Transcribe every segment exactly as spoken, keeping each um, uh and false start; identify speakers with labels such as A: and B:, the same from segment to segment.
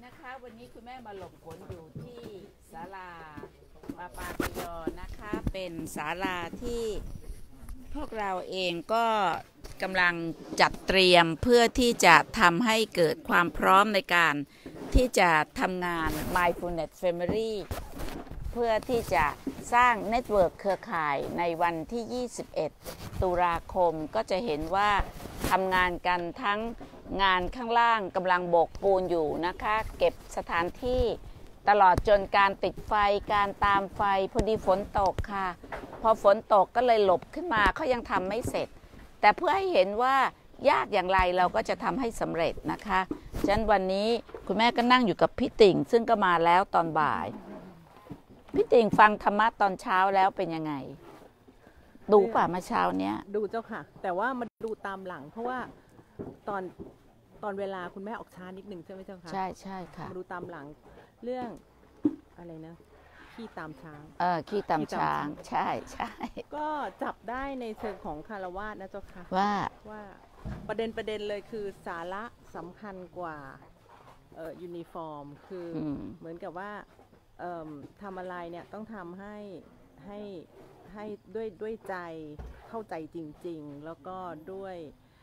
A: นะคะวันนี้คุณแม่มาหลบฝนอยู่ที่ศาลาปาปาปยอนะคะเป็นศาลาที่พวกเราเองก็กำลังจัดเตรียมเพื่อที่จะทำให้เกิดความพร้อมในการที่จะทำงาน Mindfulness Family เพื่อที่จะสร้างเน็ตเวิร์คเครือข่ายในวันที่ยี่สิบเอ็ดตุลาคมก็จะเห็นว่าทำงานกันทั้งงานข้างล่างกำลังโบกปูนอยู่นะคะเก็บสถานที่ตลอดจนการติดไฟการตามไฟพอดีฝนตกค่ะพอฝนตกก็เลยหลบขึ้นมาเขายังทำไม่เสร็จแต่เพื่อให้เห็นว่ายากอย่างไรเราก็จะทำให้สำเร็จนะคะฉะนั้นวันนี้คุณแม่ก็นั่งอยู่กับพี่ติ่งซึ่งก็มาแล้วตอนบ่ายพี่ติ่งฟังธรรมะตอนเช้าแล้วเป็นยังไงดูป่ะเมื่อเช้าเนี้ย
B: ดูเจ้าค่ะแต่ว่ามาดูตามหลังเพราะว่าตอนตอนเวลาคุณแม่ออกช้านิดหนึ่งใช่ไหมเจ้าค่ะ
A: ใช่ใช่ค่ะ
B: มาดูตามหลังเรื่องอะไรนะขี้ตามช้าง
A: เออขี้ตามช้างใช่ใช่
B: ก็จับได้ในเชิงของคารวาสนะเจ้าค่ะ
A: ว่า
B: ว่าประเด็นประเด็นเลยคือสาระสำคัญกว่าเอ่อยูนิฟอร์มคือเหมือนกับว่าทำอะไรเนี่ยต้องทำให้ให้ให้ด้วยด้วยใจเข้าใจจริงๆแล้วก็ด้วย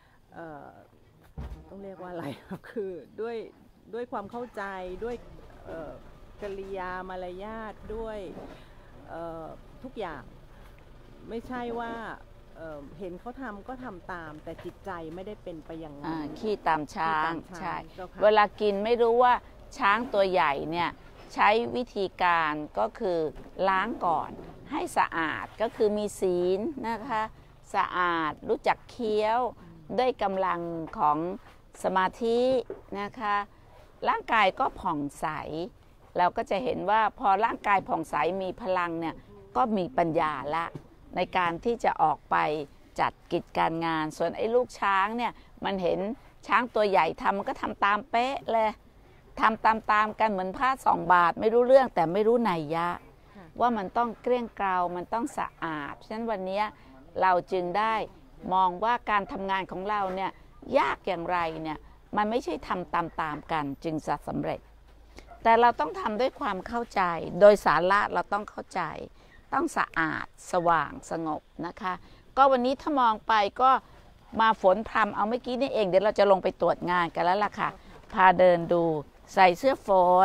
B: ต้องเรียกว่าอะไรคือด้วยด้วยความเข้าใจด้วยกริยามารยาทด้วยทุกอย่างไม่ใช่ว่าเ, เห็นเขาทำก็ทำตามแต่จิตใจไม่ได้เป็นไปอย่างนั้น
A: ขี้ตามช้างใช่เวลากินไม่รู้ว่าช้างตัวใหญ่เนี่ยใช้วิธีการก็คือล้างก่อนให้สะอาดก็คือมีศีลนะคะสะอาดรู้จักเคี้ยวด้วยกำลังของสมาธินะคะร่างกายก็ผ่องใสเราก็จะเห็นว่าพอร่างกายผ่องใสมีพลังเนี่ยก็มีปัญญาละในการที่จะออกไปจัดกิจการงานส่วนไอ้ลูกช้างเนี่ยมันเห็นช้างตัวใหญ่ทำมันก็ทำตามเป๊ะเลยทำตามๆกันเหมือนผ้าสองบาทไม่รู้เรื่องแต่ไม่รู้นัยยะว่ามันต้องเกลี้ยงเกลามันต้องสะอาดฉะนั้นวันนี้เราจึงได้มองว่าการทำงานของเราเนี่ยยากอย่างไรเนี่ยมันไม่ใช่ทำตามๆกันจึงจะสำเร็จแต่เราต้องทำด้วยความเข้าใจโดยสาระเราต้องเข้าใจต้องสะอาดสว่างสงบนะคะก็วันนี้ถ้ามองไปก็มาฝนพรำเอาเมื่อกี้นี่เองเดี๋ยวเราจะลงไปตรวจงานกันแล้วล่ะค่ะพาเดินดูใส่เสื้อฝน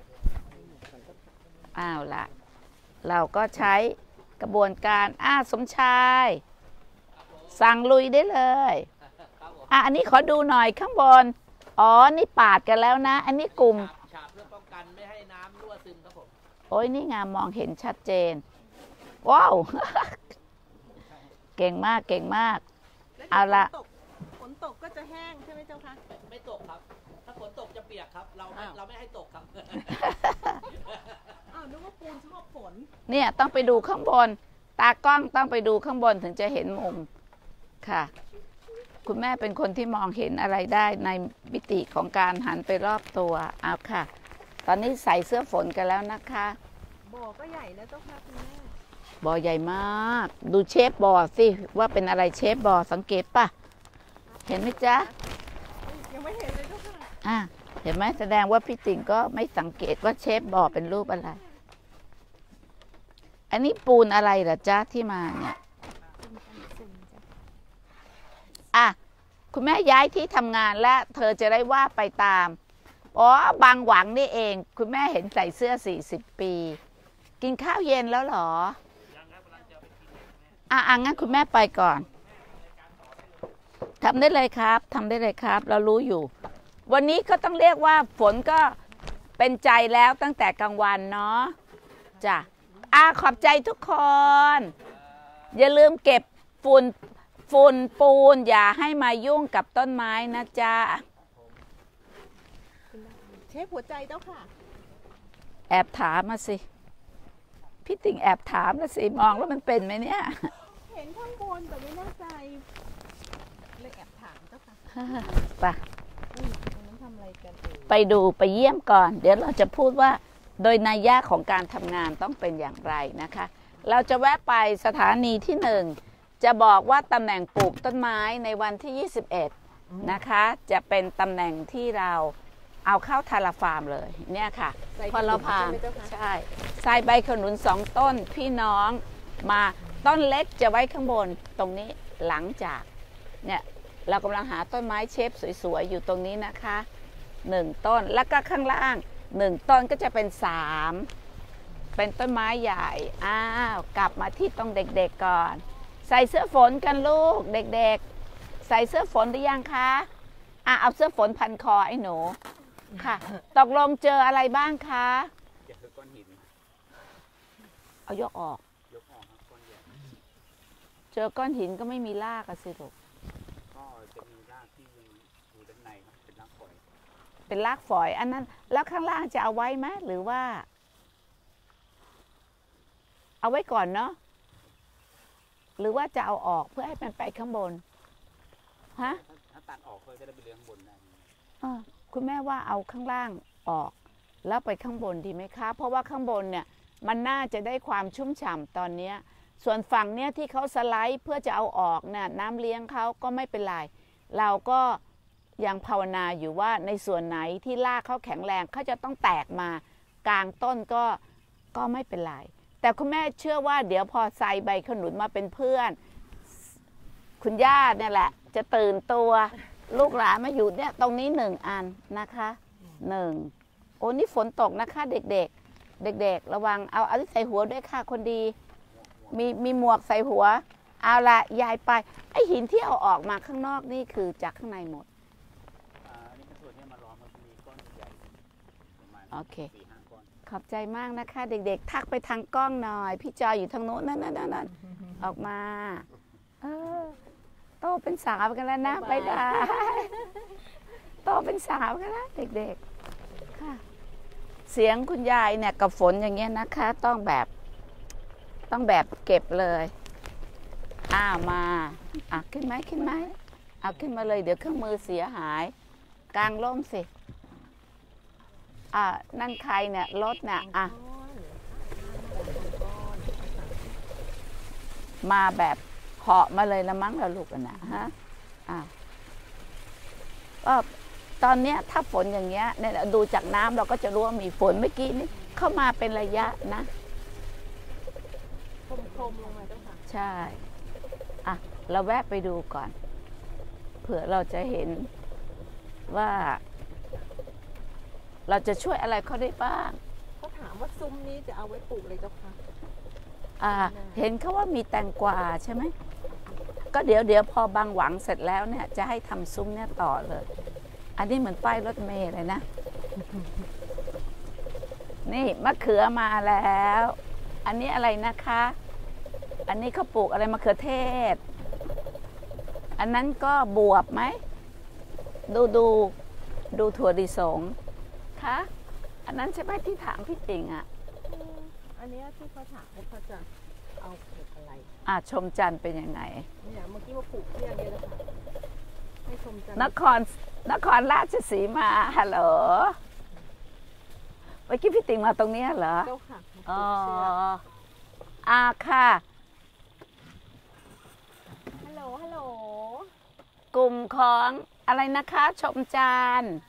A: อ้าวละเราก็ใช้กระบวนการอ้าสมชายสั่งลุยได้เลยอ่ะอันนี้ขอดูหน่อยข้างบนอ๋อนี่ปาดกันแล้วนะอันนี้กลุ่ม
C: ฉาบเพื่อป้องกันไม่ให้น้ำรั่วซึมครับผม
A: โอ้ยนี่งามมองเห็นชัดเจนว้าวเก่งมากเก่งมากเอาละ
B: ฝนตกก็จะแห้งใช่ไหมเจ้าคะ
C: ไม่ไม่ตกครับถ้าฝนตกจะเปียกครับเราไม่เราไม่ให้ตกครับ
B: อ้าวนึกว่าปูนชอบฝน
A: เนี่ยต้องไปดูข้างบนตากล้องต้องไปดูข้างบนถึงจะเห็นมุมค่ะคุณแม่เป็นคนที่มองเห็นอะไรได้ในมิติของการหันไปรอบตัวเอาค่ะตอนนี้ใส่เสื้อฝนกันแล้วนะคะ
B: บ่อก็ใหญ่นะเจ้าค่ะคุณแม่
A: บ่อใหญ่มากดูเชฟบ่อสิว่าเป็นอะไรเชฟบ่อสังเกตป่ะเห็นไหมจ๊ะ
B: ยังไม่เห็นเลยเจ้าค่ะ
A: อ่ะเห็นไหมแสดงว่าพี่ติ่งก็ไม่สังเกตว่าเชฟบ่อเป็นรูปอะไรอันนี้ปูนอะไรเหรอจ๊ะที่มาเนี่ยอ่ะคุณแม่ย้ายที่ทำงานแล้วเธอจะได้ว่าไปตามอ๋อบางหวังนี่เองคุณแม่เห็นใส่เสื้อสี่สิบปีกินข้าวเย็นแล้วเหรออ่ะอ่ะงั้นคุณแม่ไปก่อนทำได้เลยครับทำได้เลยครับเรารู้อยู่วันนี้ก็ต้องเรียกว่าฝนก็เป็นใจแล้วตั้งแต่กลางวันเนาะจ้ะอ่ะขอบใจทุกคนอย่าลืมเก็บฝุ่นฝุ่นปูนอย่าให้มายุ่งกับต้นไม้นะจ๊ะ
B: เชฟหัวใจเจ้าค่ะ
A: แอบถามมาสิพี่ติ่งแอบถามแล้วสิมองแล้วมันเป็นไหมเนี่ย
B: เห็นข้างบนแต่ไม่แน่ใจเลยแอบถามเจ้าค่ะ
A: ไป
B: ทำอะไรกัน
A: ไปดูไปเยี่ยมก่อนเดี๋ยวเราจะพูดว่าโดยนัยยะของการทำงานต้องเป็นอย่างไรนะคะเราจะแวะไปสถานีที่หนึ่งจะบอกว่าตำแหน่งปลูกต้นไม้ในวันที่ยี่สิบเอ็ดนะคะจะเป็นตำแหน่งที่เราเอาเข้าทาราฟาร์มเลยเนี่ยค่ะพอเราพาใช่ใส่ใบขนุนสองต้นพี่น้องมาต้นเล็กจะไว้ข้างบนตรงนี้หลังจากเนี่ยเรากำลังหาต้นไม้เชฟสวยๆอยู่ตรงนี้นะคะหนึ่งต้นแล้วก็ข้างล่างหนึ่งต้นก็จะเป็นสามเป็นต้นไม้ใหญ่อ้าวกลับมาที่ตรงเด็กๆก่อนใส่เสื้อฝนกันลูกเด็กๆใส่เสื้อฝนหรือยังคะอ่ะเอาเสื้อฝนพันคอไอ้หนูค่ะตกลงเจออะไรบ้างคะ
C: เจอก้อนหิน
A: เอายกออก
C: ยกออกครับก้อนใหญ่
A: เจอก้อนหินก็ไม่มีรากอะสิลูก
C: ก็จะมีรากที่ยังอยู่ด้านในครับเป็นรากฝอย
A: เป็นรากฝอยอันนั้นแล้วข้างล่างจะเอาไว้ไหมหรือว่าเอาไว้ก่อนเนาะหรือว่าจะเอาออกเพื่อให้มันไปข้างบนฮะ
C: ถ้าตัดออกเพื่อจะได้ไปเลี้ยงบนได้
A: คุณแม่ว่าเอาข้างล่างออกแล้วไปข้างบนดีไหมคะเพราะว่าข้างบนเนี่ยมันน่าจะได้ความชุ่มฉ่ำตอนนี้ส่วนฝั่งเนี้ยที่เขาสไลด์เพื่อจะเอาออกเนี่ยน้ำเลี้ยงเขาก็ไม่เป็นไรเราก็ยังภาวนาอยู่ว่าในส่วนไหนที่รากเขาแข็งแรงเขาจะต้องแตกมากลางต้นก็ก็ไม่เป็นไรแต่คุณแม่เชื่อว่าเดี๋ยวพอใส่ใบขนุนมาเป็นเพื่อนคุณย่าเนี่ยแหละจะตื่นตัวลูกหลานมาอยู่เนี่ยตรงนี้หนึ่งอันนะคะหนึ่งโอ้นี่ฝนตกนะคะเด็กๆเด็กๆระวังเอาเอาที่ใส่หัวด้วยค่ะคนดีมีมีหมวกใส่หัวเอาละยายไปไอหินที่เอาออกมาข้างนอกนี่คือจากข้างในหมด
C: อ่านี่เป็นส่วนที่มาล้อมมันมีก้อนใหญ่ประมาณ
A: โอเค
C: สี่ห้าก้อน
A: ขอบใจมากนะคะเด็กๆทักไปทางกล้องหน่อยพี่จอยอยู่ทางโน้นนั่นนั่นนั่นออกมาเออโตเป็นสาวกันแล้วนะบ๊ายบายโตเป็นสาวกันแล้วเด็กๆค่ะเสียงคุณยายเนี่ยกับฝนอย่างเงี้ยนะคะต้องแบบต้องแบบเก็บเลยอ้าวมาอ่ะขึ้นไหมขึ้นไหมเอาขึ้นมาเลยเดี๋ยวเครื่องมือเสียหายกลางร่มสิอ่ะนั่นใครเนี่ยรถเนี่ยอ่ะมาแบบเหาะมาเลยละมั้งเราลูกกันนะฮะอ่ะก็ตอนเนี้ยถ้าฝนอย่างเงี้ยเนี่ยดูจากน้ำเราก็จะรู้ว่ามีฝนเมื่อกี้นี่เข้ามาเป็นระยะนะ
B: คมๆลงมาเจ้าค่ะ
A: ใช่อ่ะเราแวะไปดูก่อนเผื่อเราจะเห็นว่าเราจะช่วยอะไรเขาได้บ้าง
B: เขาถามว่าซุ้มนี้จะเอาไว้ปลูกเลยเจ้าค่ะ
A: อ่าเห็นเขาว่ามีแตงกวาใช่ไหมก็เดี๋ยวเดี๋ยวพอบางหวังเสร็จแล้วเนี่ยจะให้ทำซุ้มเนี่ยต่อเลยอันนี้เหมือนป้ายรถเมล์เลยนะนี่มะเขือมาแล้วอันนี้อะไรนะคะอันนี้เขาปลูกอะไรมะเขือเทศอันนั้นก็บวบไหมดูดูดูถั่วลิสงคะอันนั้นใช่ไหมที่ถามพี่ติ่งอ่ะ
B: อันนี้ที่เขาถามว่าเขาจะเอาปลูกอะไร
A: อ่ะชมจันทร์เป็นยังไง
B: เนี่ยเมื่อกี้ว่าปลูกเที่ยงนี้แล้วค่ะให้ชมจันทร์
A: นครนครราชสีมาฮัลโหลเมื่อกี้พี่ติ่งมาตรงนี้เหรอ
B: เจ้าค่ะ
A: อ๋ออ่าค่ะ
B: ฮัลโหลฮัลโหล
A: กลุ่มของอะไรนะคะชมจันทร์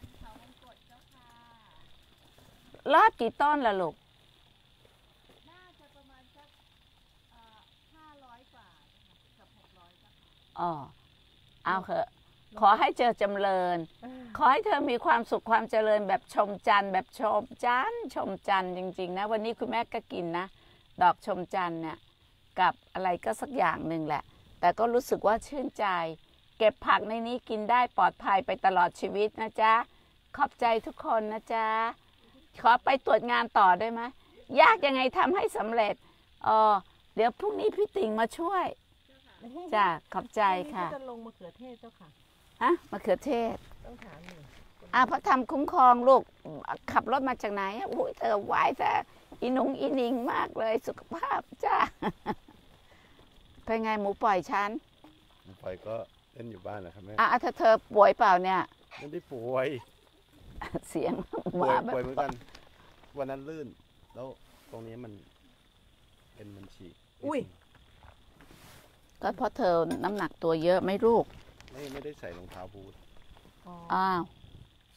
A: รอบกี่ต้นล่ะลูก
B: น่าจะประมาณสักห้าร้อยกว่ากับหกร้อย
A: อ๋อเอาเถอะขอให้เจอจำเริญขอให้เธอมีความสุขความเจริญแบบชมจันทร์แบบชมจันทร์ชมจันทร์จริงๆนะวันนี้คุณแม่ก็กินนะดอกชมจันทร์เนี่ยกับอะไรก็สักอย่างหนึ่งแหละแต่ก็รู้สึกว่าชื่นใจเก็บผักในนี้กินได้ปลอดภัยไปตลอดชีวิตนะจ๊ะขอบใจทุกคนนะจ๊ะขอไปตรวจงานต่อได้ไหมยากยังไงทำให้สำเร็จอ๋อเดี๋ยวพรุ่งนี้พี่ติ่งมาช่วยจ้ะขอบใจค่ะ
B: จะลงมะเขือเทศเจ้าค่ะ
A: ฮะมะเขือเทศ
B: ต้องถามหนึ่ง
A: อ่ะพระธรรมคุ้มครองลูกขับรถมาจากไหนโอ้ยเธอไหวแต่อีนุงอีนิงมากเลยสุขภาพจ้าเป็นไงหมูปล่อยฉัน
D: หมูปล่อยก็เล่นอยู่บ้านนะครับแม่
A: อ่ะเธอเธอป่วยเปล่าเนี่ย
D: ไม่ได้ป่วย
A: เสียง
D: ป่วยป่วยเหมือนกันวันนั้นลื่นแล้วตรงนี้มันเป็นมันฉีก
B: อุ้ย
A: ก็เพราะเธอน้ำหนักตัวเยอะไม่ลูก
D: ไม่ไม่ได้ใส่รองเท้าบูท
A: อ้าว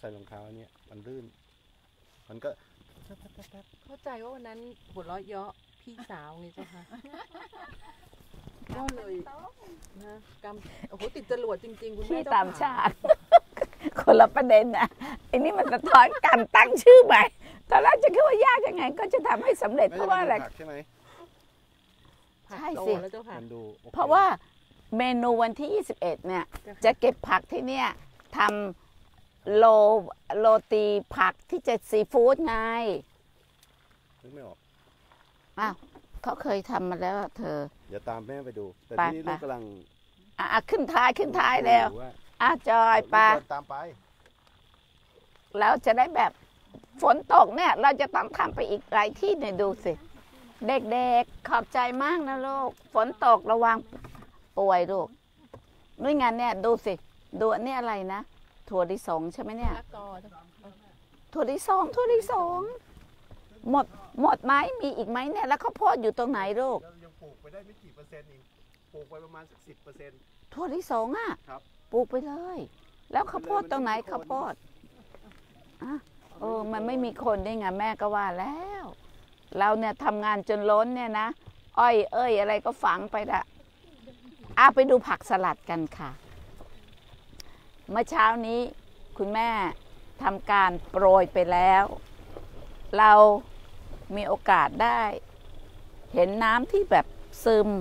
D: ใส่รองเท้าอันเนี้ยมันลื่น มันก็
B: เข้าใจว่าวันนั้นหัวเราะเยาะพี่สาวไงเจ้าค่ะก็เลยนะกำโอ้โหติดจรวดจริงๆคุณแม่
A: ที่
B: เจ้
A: ตาม
B: ค่ะ
A: ฉาก คนละประเด็นนะไอ้นี่มันสะท้อนการตั้งชื่อใหม่ตอนแรกจะคิดว่ายากยังไง ก็จะทำให้สำเร็จ
D: ไม่
A: เพราะว่าอะไร
D: ผักใช่ไหม
A: ใช่
B: ผัก
A: สิ
B: โตแล้วเจ้าค่ะ
D: มันดูโอค
A: เพราะว่าเมนูวันที่ยี่สิบเอ็ดเนี่ย
B: จ้ะค่ะ
A: จะเก็บผักที่เนี่ยทำโลโรตีผักที่จะซีฟู้ดไง
D: นึกไม่ออก
A: อ้าวเขาเคยทำมาแล้วอะเธอ
D: เดี๋ยวตามแม่ไปดู แต่
A: ไป
D: ที่
A: ไป
D: ลูกกำลัง
A: อ่ะอ่ะขึ้นท้ายขึ้นท้ายแล้ว
D: ดูว่า
A: อ่ะจอยไป
D: ลูกเดินตามไป
A: แล้วจะได้แบบฝนตกเนี่ย เราจะต้องทำไปอีกหลายที่เนี่ยดูสิ เด็กๆขอบใจมากนะลูก ฝนตกระวังป่วยลูกด้วยงานเนี่ยดูสิ ดูอันนี้อะไรนะ ถั่วลิสงใช่ไหมเนี่ย
B: มะละกอเจ้าค่ะ
A: ถั่วลิสงถั่วลิสงหมดหมดไหมมีอีกไหมเนี่ยแล้วข้าวโพดอยู่ตรงไหนลูก
D: ยังปลูกไปได้ไม่กี่เปอร์เซ็นต์เองปลูกไปประมาณสักสิบเปอร์เซ็นต์
A: ถั่วลิสงอ่ะ
D: ครับ
A: ปลูกไปเลย แล้วข้าวโพดตรงไหนข้าวโพดอ่ะเออมันไม่มีคนได้ไงแม่ก็ว่าแล้ว เราเนี่ยทำงานจนล้นเนี่ยนะอ้อยเอ้ยอะไรก็ฝังไปละอ่ะไปดูผักสลัดกันค่ะ เมื่อเช้านี้คุณแม่ทำการโปรยไปแล้ว เรามีโอกาสได้ เห็นน้ำที่แบบซึม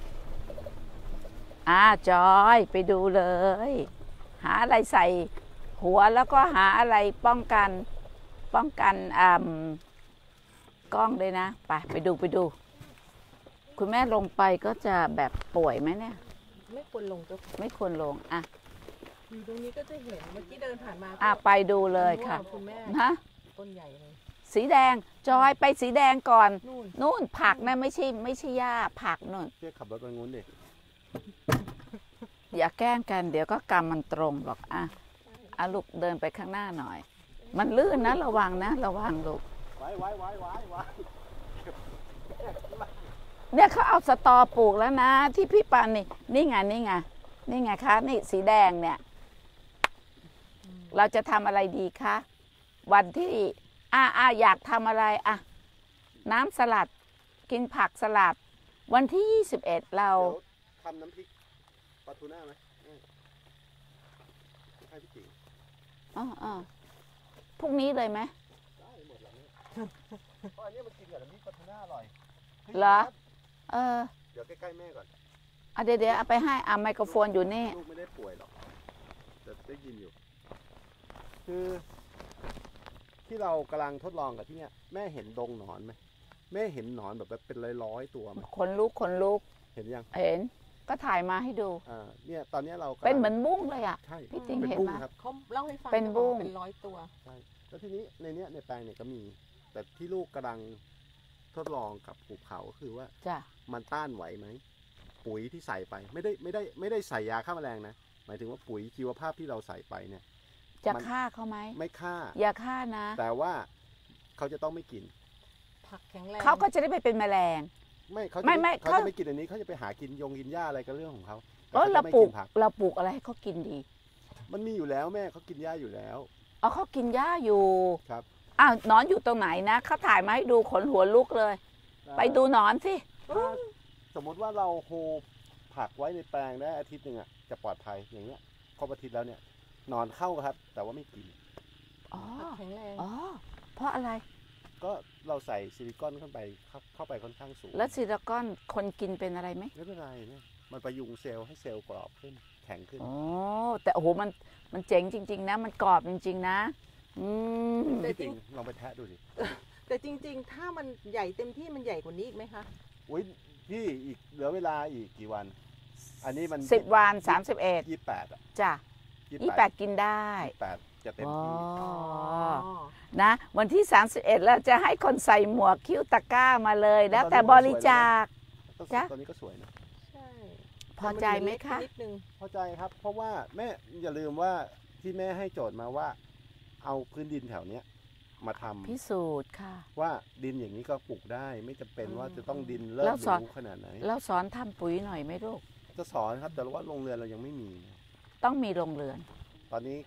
A: อ่าจอยไปดูเลย หาอะไรใส่หัวแล้วก็หาอะไรป้องกันป้องกันอ่ากล้องเลยนะไปไปดูไปดู คุณแม่ลงไปก็จะแบบป่วยไหมเนี่ย
B: ไม่ควรลงเจ้าค่ะ
A: ไม่ควรลงอ่ะ
B: อยู่ตรงนี้ก็จะเห็นเมื่อกี้เดินผ่านมา
A: อ่ะไปดูเลยค่ะ
B: คุณแม่
A: นะ
B: ต้นใหญ่เลย
A: สีแดงจอยไปสีแดงก่อน
B: นู่น
A: นู่นผักนะไม่ใช่ไม่ใช่หญ้าผักนู่น
D: เพี่ขับรถไปงู้นดิ
A: อย่าแกล้งกันเดี๋ยวก็กรรมมันตรงหรอกอ่ะอ่ะลูกเดินไปข้างหน้าหน่อย มันลื่นนะระวังนะระวังลูก
D: ไว้ไว้ไว้ไว้ไว้
A: เนี่ยเขาเอาสตอปลูกแล้วนะ ที่พี่ปานนี่นี่ไงนี่ไงนี่ไงคะนี่สีแดงเนี่ย เราจะทำอะไรดีคะวันที่อ่ะอ่ะอยากทำอะไรอ่ะน้ำสลัดกินผักสลัด วันที่ยี่สิบเอ็ดเรา
D: เดี๋ยวทำน้ำพริกปลาทูน่าไหมอืมให้พี่ติ๋ง
A: อ๋ออ๋อพรุ่งนี้เลยไหม
D: ได้หมดแล้วเนี่ยเพราะอันนี้มันกินกับน้ำพริกปลาทูน่าอร่อย
A: เหรอ เออ
D: เดี๋ยวใกล้ๆแม่ก่อน
A: อ่ะเดี๋ยวเดี๋ยวเอาไปให้อ่ะไมโครโฟนอยู่นี่
D: ลูกไม่ได้ป่วยหรอกแต่ได้ยินอยู่ คือที่เรากำลังทดลองกับที่เนี้ยแม่เห็นดงหนอนไหมแม่เห็นหนอนแบบเป็นร้อยๆตัวไหม
A: ขนลุกขนลุก
D: เห็นยัง
A: เห็น ก็ถ่ายมาให้ดู
D: อ่าเนี่ยตอนนี้เรากำลัง
A: เป็นเหมือนบุ้งเลยอ่ะ
D: ใช่
A: พี่ติ๋ง
D: เป็น
A: เห็น
D: บุ้ง
A: ไหม
D: ครับ
B: เขาเล่าให้ฟัง
A: เป็นบุ้ง
B: เป็นร้อยตัว
D: ใช่แล้วทีนี้ในเนี้ยในแปลงเนี่ยก็มี แต่ที่ลูกกำลังทดลองกับภูเขาก็คือว่า
A: จ้ะ
D: มันต้านไหวไหมปุ๋ยที่ใส่ไปไม่ได้ไม่ได้ไม่ได้ใส่ยาฆ่าแมลงนะหมายถึงว่าปุ๋ยชีวภาพที่เราใส่ไปเนี่ย
A: จะ
D: มัน
A: ฆ่าเขาไหม
D: ไม่ฆ่า
A: อย่าฆ่านะ
D: แต่ว่าเขาจะต้องไม่กิน
B: ผักแข็งแรง
A: เขาก็จะได้ไปเป็นแมลง
D: ไม่เขาจะ
A: ไม่ไม่
D: เขา
A: เขา
D: จะไม่กินอันนี้เขาจะไปหากินยงกินหญ้าอะไรก็เรื่องของเขา
A: เออ
D: แต่
A: เรา
D: ขจะไม่
A: ปลูก
D: นผัก
A: เราปลูกอะไรให้เขากินดี
D: มันมีอยู่แล้วแม่เขากินหญ้าอยู่แล้ว
A: เอาเขากินหญ้าอยู่
D: ครับ
A: อ้าวหนอนอยู่ตรงไหนนะเขาถ่ายมาให้ดูขนหัวลุกเลย ไปดูหนอนสิ
D: ถ้าสมมติว่าเราโฮผักไว้ในแปลงได้อาทิตย์หนึ่งอ่ะจะปลอดภัยอย่างเงี้ยครบอาทิตย์แล้วเนี่ยหนอนเข้าครับ แต่ว่าไม่กิน
A: อ๋อ
B: ผักแข็งแรง
A: อ๋อเพราะอะไร
D: ก็เราใส่ซิลิคอนเข้าไปเข้าเข้าไปค่อนข้างสูง
A: แล้วซิลิคอนคนกินเป็นอะไรไหม
D: ไม่เป็นไรเนี่ยมันประยุงเซลล์ให้เซลล์กรอบขึ้นแข็งขึ้น
A: โอ้แต่โอ้โหมันมันเจ๋งจริง ๆ นะ มันกรอบจริง ๆ นะ อืม
D: พี่ติ๋งลองไปแทะดูสิ
B: แต่จริงๆ ถ้ามันใหญ่เต็มที่มันใหญ่กว่านี้อีกไหมคะ
D: อุ้ยพี่อีกเหลือเวลาอีกกี่วัน อันนี้มัน
A: สิบวันสามสิบเอ็ด
D: ยี่สิบแปดอ่ะ
A: จ้ะ
D: ยี่
A: ยี่
D: สิ
A: สิ
D: บบ แป
A: แป
D: ด
A: ดกินได้
D: ยี่สิบแปดจะเต็ม
A: อ๋อ
D: ที่
A: นะ วันที่สามสิบเอ็ดเราจะให้คนใส่หมวกคิ้วตะกร้ามาเลย แล้วแต่บริจาค จ๊ะ
D: ตอนนี้ก็สวยนะ
B: ใช่
A: พอใจไหมคะ
B: แต่นเล็กปนิดนึง
D: พอใจครับ เพราะว่าแม่อย่าลืมว่าที่แม่ให้โจทย์มาว่า เอาพื้นดินแถวเนี้ยมาทำ
A: พิสูจน์ค่ะ
D: ว่าดินอย่างนี้ก็ปลูกได้ ไม่จำเป็นว่าจะต้องดินเลิ
A: แล้
D: ศ
A: ว
D: ห
A: สอน
D: รูขนาดไหน
A: แล้วสอนทำปุ๋ยหน่อยไหมลูก
D: จะสอนครับแต่ว่าโรงเรือนเรายังไม่มี
A: ต้องมีโรงเรือน
D: ตอนนี้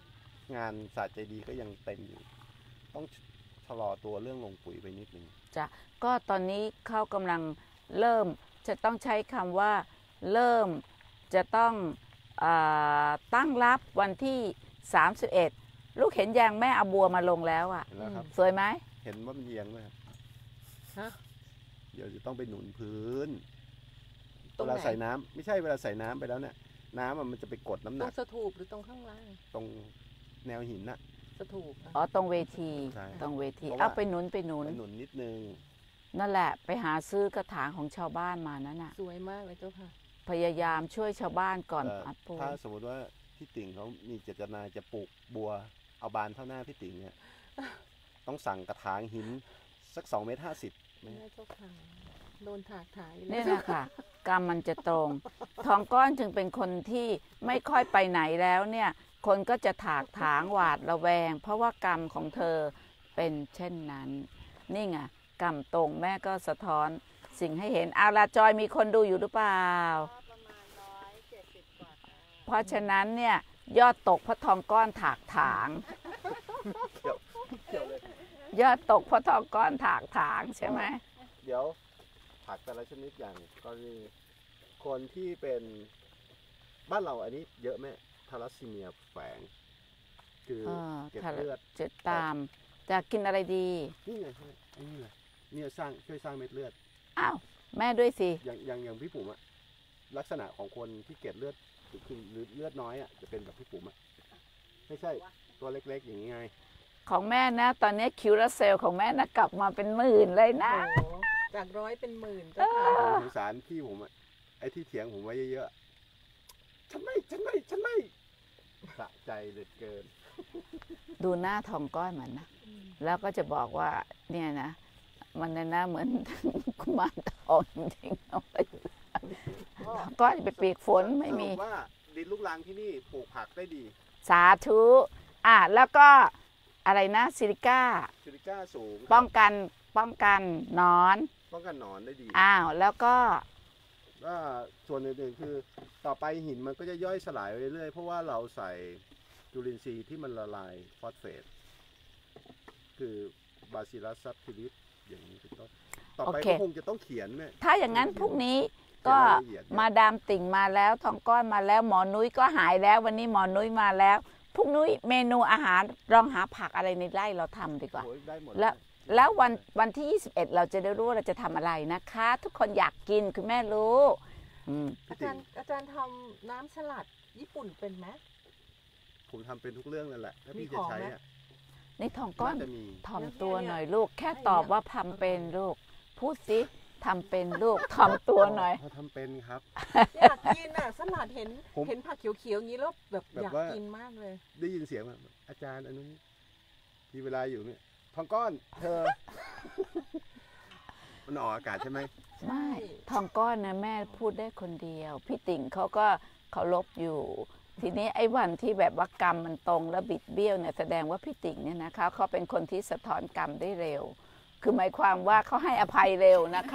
D: งานศาสตร์ใจดีก็ยังเต็มอยู่ต้องชะลอตัวเรื่องลงปุ๋ยไปนิดนึง
A: จ้ะก็ตอนนี้เขากำลังเริ่มจะต้องใช้คำว่าเริ่มจะต้องเอ่อตั้งรับวันที่สามสิบเอ็ดลูกเห็นยังแม่เอาบัวมาลงแล้วอ่ะ
D: เห็นแล้วครับ
A: สวยไหม
D: เห็นว่ามันเอียงไหมครับ
B: ฮะ
D: เดี๋ยวจะต้องไปหนุนพื้น
B: ตร
D: เว
B: งไหน
D: ลาใส่น้ำไม่ใช่เวลาใส่น้ำไปแล้วเนี่ยน้ำอะมันจะไปกดน้ำห
B: ตร
D: นั
B: ง
D: ก
B: สถูปหรือตรงข้างล่าง
D: ตรงแนวหินน่ะ
B: สถูปอะ
A: อ๋อตรงเวที
D: ใช่
A: ตรงเวที
D: เพราะว่า
A: เอาไปหนุนไปหนุน
D: ไปหนุนนิดนึง
A: นั่นแหละไปหาซื้อกระถางของชาวบ้านมานั่นน่ะ
B: สวยมากเลยเจ้าค่ะ
A: พยายามช่วยชาวบ้านก่อน
D: เอ่อ
A: อัดปู
D: ถ้าสมมติว่าพี่ติ๋งเขามีเจตนาจะปลูกบัวเอาบานเท่าหน้าพี่ติ๋งเนี่ยต้องสั่งกระถางหินสักสองเมตรห้าสิบ
B: แม่เจ้าค่ะโดนถากถางอีก
A: นี่
B: แล้ว
A: แหละค่ะ กรรมมันจะตรง ทองก้อนจึงเป็นคนที่ไม่ค่อยไปไหนแล้วเนี่ยคนก็จะถากถางหวาดระแวง เพราะว่ากรรมของเธอเป็นเช่นนั้น นี่ไงกรรมตรงแม่ก็สะท้อนสิ่งให้เห็นเอาละจอยมีคนดูอยู่หรือเปล่า
E: ประมาณร้อยเจ็ดสิบกว่าค่ะ
A: เพราะฉะนั้นเนี่ยยอดตกเพราะทองก้อนถากถาง
D: เกี่ยวเลย
A: ยอดตกเพราะทองก้อนถากถางใช่ไหม
D: เดี๋ยวผักแต่ละชนิดอย่างกรณีคนที่เป็นบ้านเราอันนี้เยอะไหมทาลัสซีเมียแฝงคือ
A: เออ
D: เกล็ด
A: ถ้า
D: เลือด
A: จะตามจะกินอะไรดี
D: นี่ไงใช่ไอ้นี่แหละเนี่ยสร้างช่วยสร้างเม็ดเลือด
A: อ้าวแม่ด้วยสิ
D: อย่างอย่างอย่างพี่ปุ๋มอะลักษณะของคนที่เกล็ดเลือดคือหรือเลือดน้อยอะจะเป็นแบบพี่ปุ๋มอะไม่ใช่ตัวเล็กๆอย่างนี้ไง
A: ของแม่นะตอนนี้คิวรัสเซลของแม่นะกลับมาเป็นหมื่นเลยนะ
B: โอ้โหจากร้อยเป็นหมื่นเจ้าค่ะ
D: ผมสงสารพี่ผมอะไอ้ที่เถียงผมไว้เยอะๆฉันไม่ฉันไม่ฉันไม่สะใจเหลือเกิน
A: ดูหน้าทองก้อนเหมือนนะ แล้วก็จะบอกว่าเนี่ยนะ มันเนี่ยนะเหมือน กุมารทองจริงๆเอาไปก้อนไปเปียกฝนไม่มี
D: สรุปว่าดินลูกรังที่นี่ปลูกผักได้ดี
A: สาธุอ่ะแล้วก็อะไรนะซิลิก้า
D: ซิลิก้าสูง
A: ป้องกันป้องกันหนอน
D: ป้องกันหนอนได้ดี
A: อ้าวแล้วก็
D: ก็ส่วนอื่นๆคือต่อไปหินมันก็จะย่อยสลายไปเรื่อยๆเพราะว่าเราใส่จุลินทรีย์ที่มันละลายฟอสเฟตคือบาซิลัสซับทิลิสอย่างนี้เป็นต้นต่อไปก็คงจะต้องเขียนเนี่ย
A: ถ้าอย่างนั้นพรุ่งนี้ก็
D: เขียนรายละเอียด
A: มาดามติ่งมาแล้วทองก้อนมาแล้วหมอนุ้ยก็หายแล้ว วันนี้หมอนุ้ยมาแล้วพรุ่งนี้เมนูอาหารลองหาผักอะไรในไร่เราทำดีกว่า
D: โอ้ยได้หมด
A: แล้ว แล้ววันวันที่ยี่สิบเอ็ดเราจะได้รู้ว่าเราจะทำอะไรนะคะ ทุกคนอยากกินคุณแม่รู้อืม
B: อาจารย์อาจารย์ทำน้ำสลัดญี่ปุ่นเป็นไหม
D: ผมทำเป็นทุกเรื่องนั่นแหละถ้าพี่
B: มี
D: จะ
B: ของ
D: ใช้
B: ไหม
D: อะ
A: นี่ทองก้อน
D: น่าจะมี
A: ถ่อมตัว
B: เนี่ย
A: หน่อยลูก แค่ตอบว่าทำเป็นลูก พูดสิทำเป็นลูกถ่อมตัวหน่อย
D: พอทำเป็นครับ
B: อยากกินอ่ะสลัดเห็น
D: ผม
B: เห็นผักเขียวๆอย่างนี้แล้วแบบ
D: แบบ
B: อยาก
D: ว่า
B: กินมากเลย
D: ได้ยินเสียงแบบอาจารย์อันนู้นที่เวลาอยู่เนี่ยทองก้อนเธอ มันออกอากาศใช่ไหม
A: ไม่ทองก้อนนะแม่พูดได้คนเดียว พี่ติ่งเขาก็เคารพอยู่ ทีนี้ไอ้วันที่แบบว่ากรรมมันตรงแล้วบิดเบี้ยวเนี่ยแสดงว่าพี่ติ่งเนี่ยนะคะเขาเป็นคนที่สะท้อนกรรมได้เร็ว คือหมายความว่าเขาให้อภัยเร็วนะคะ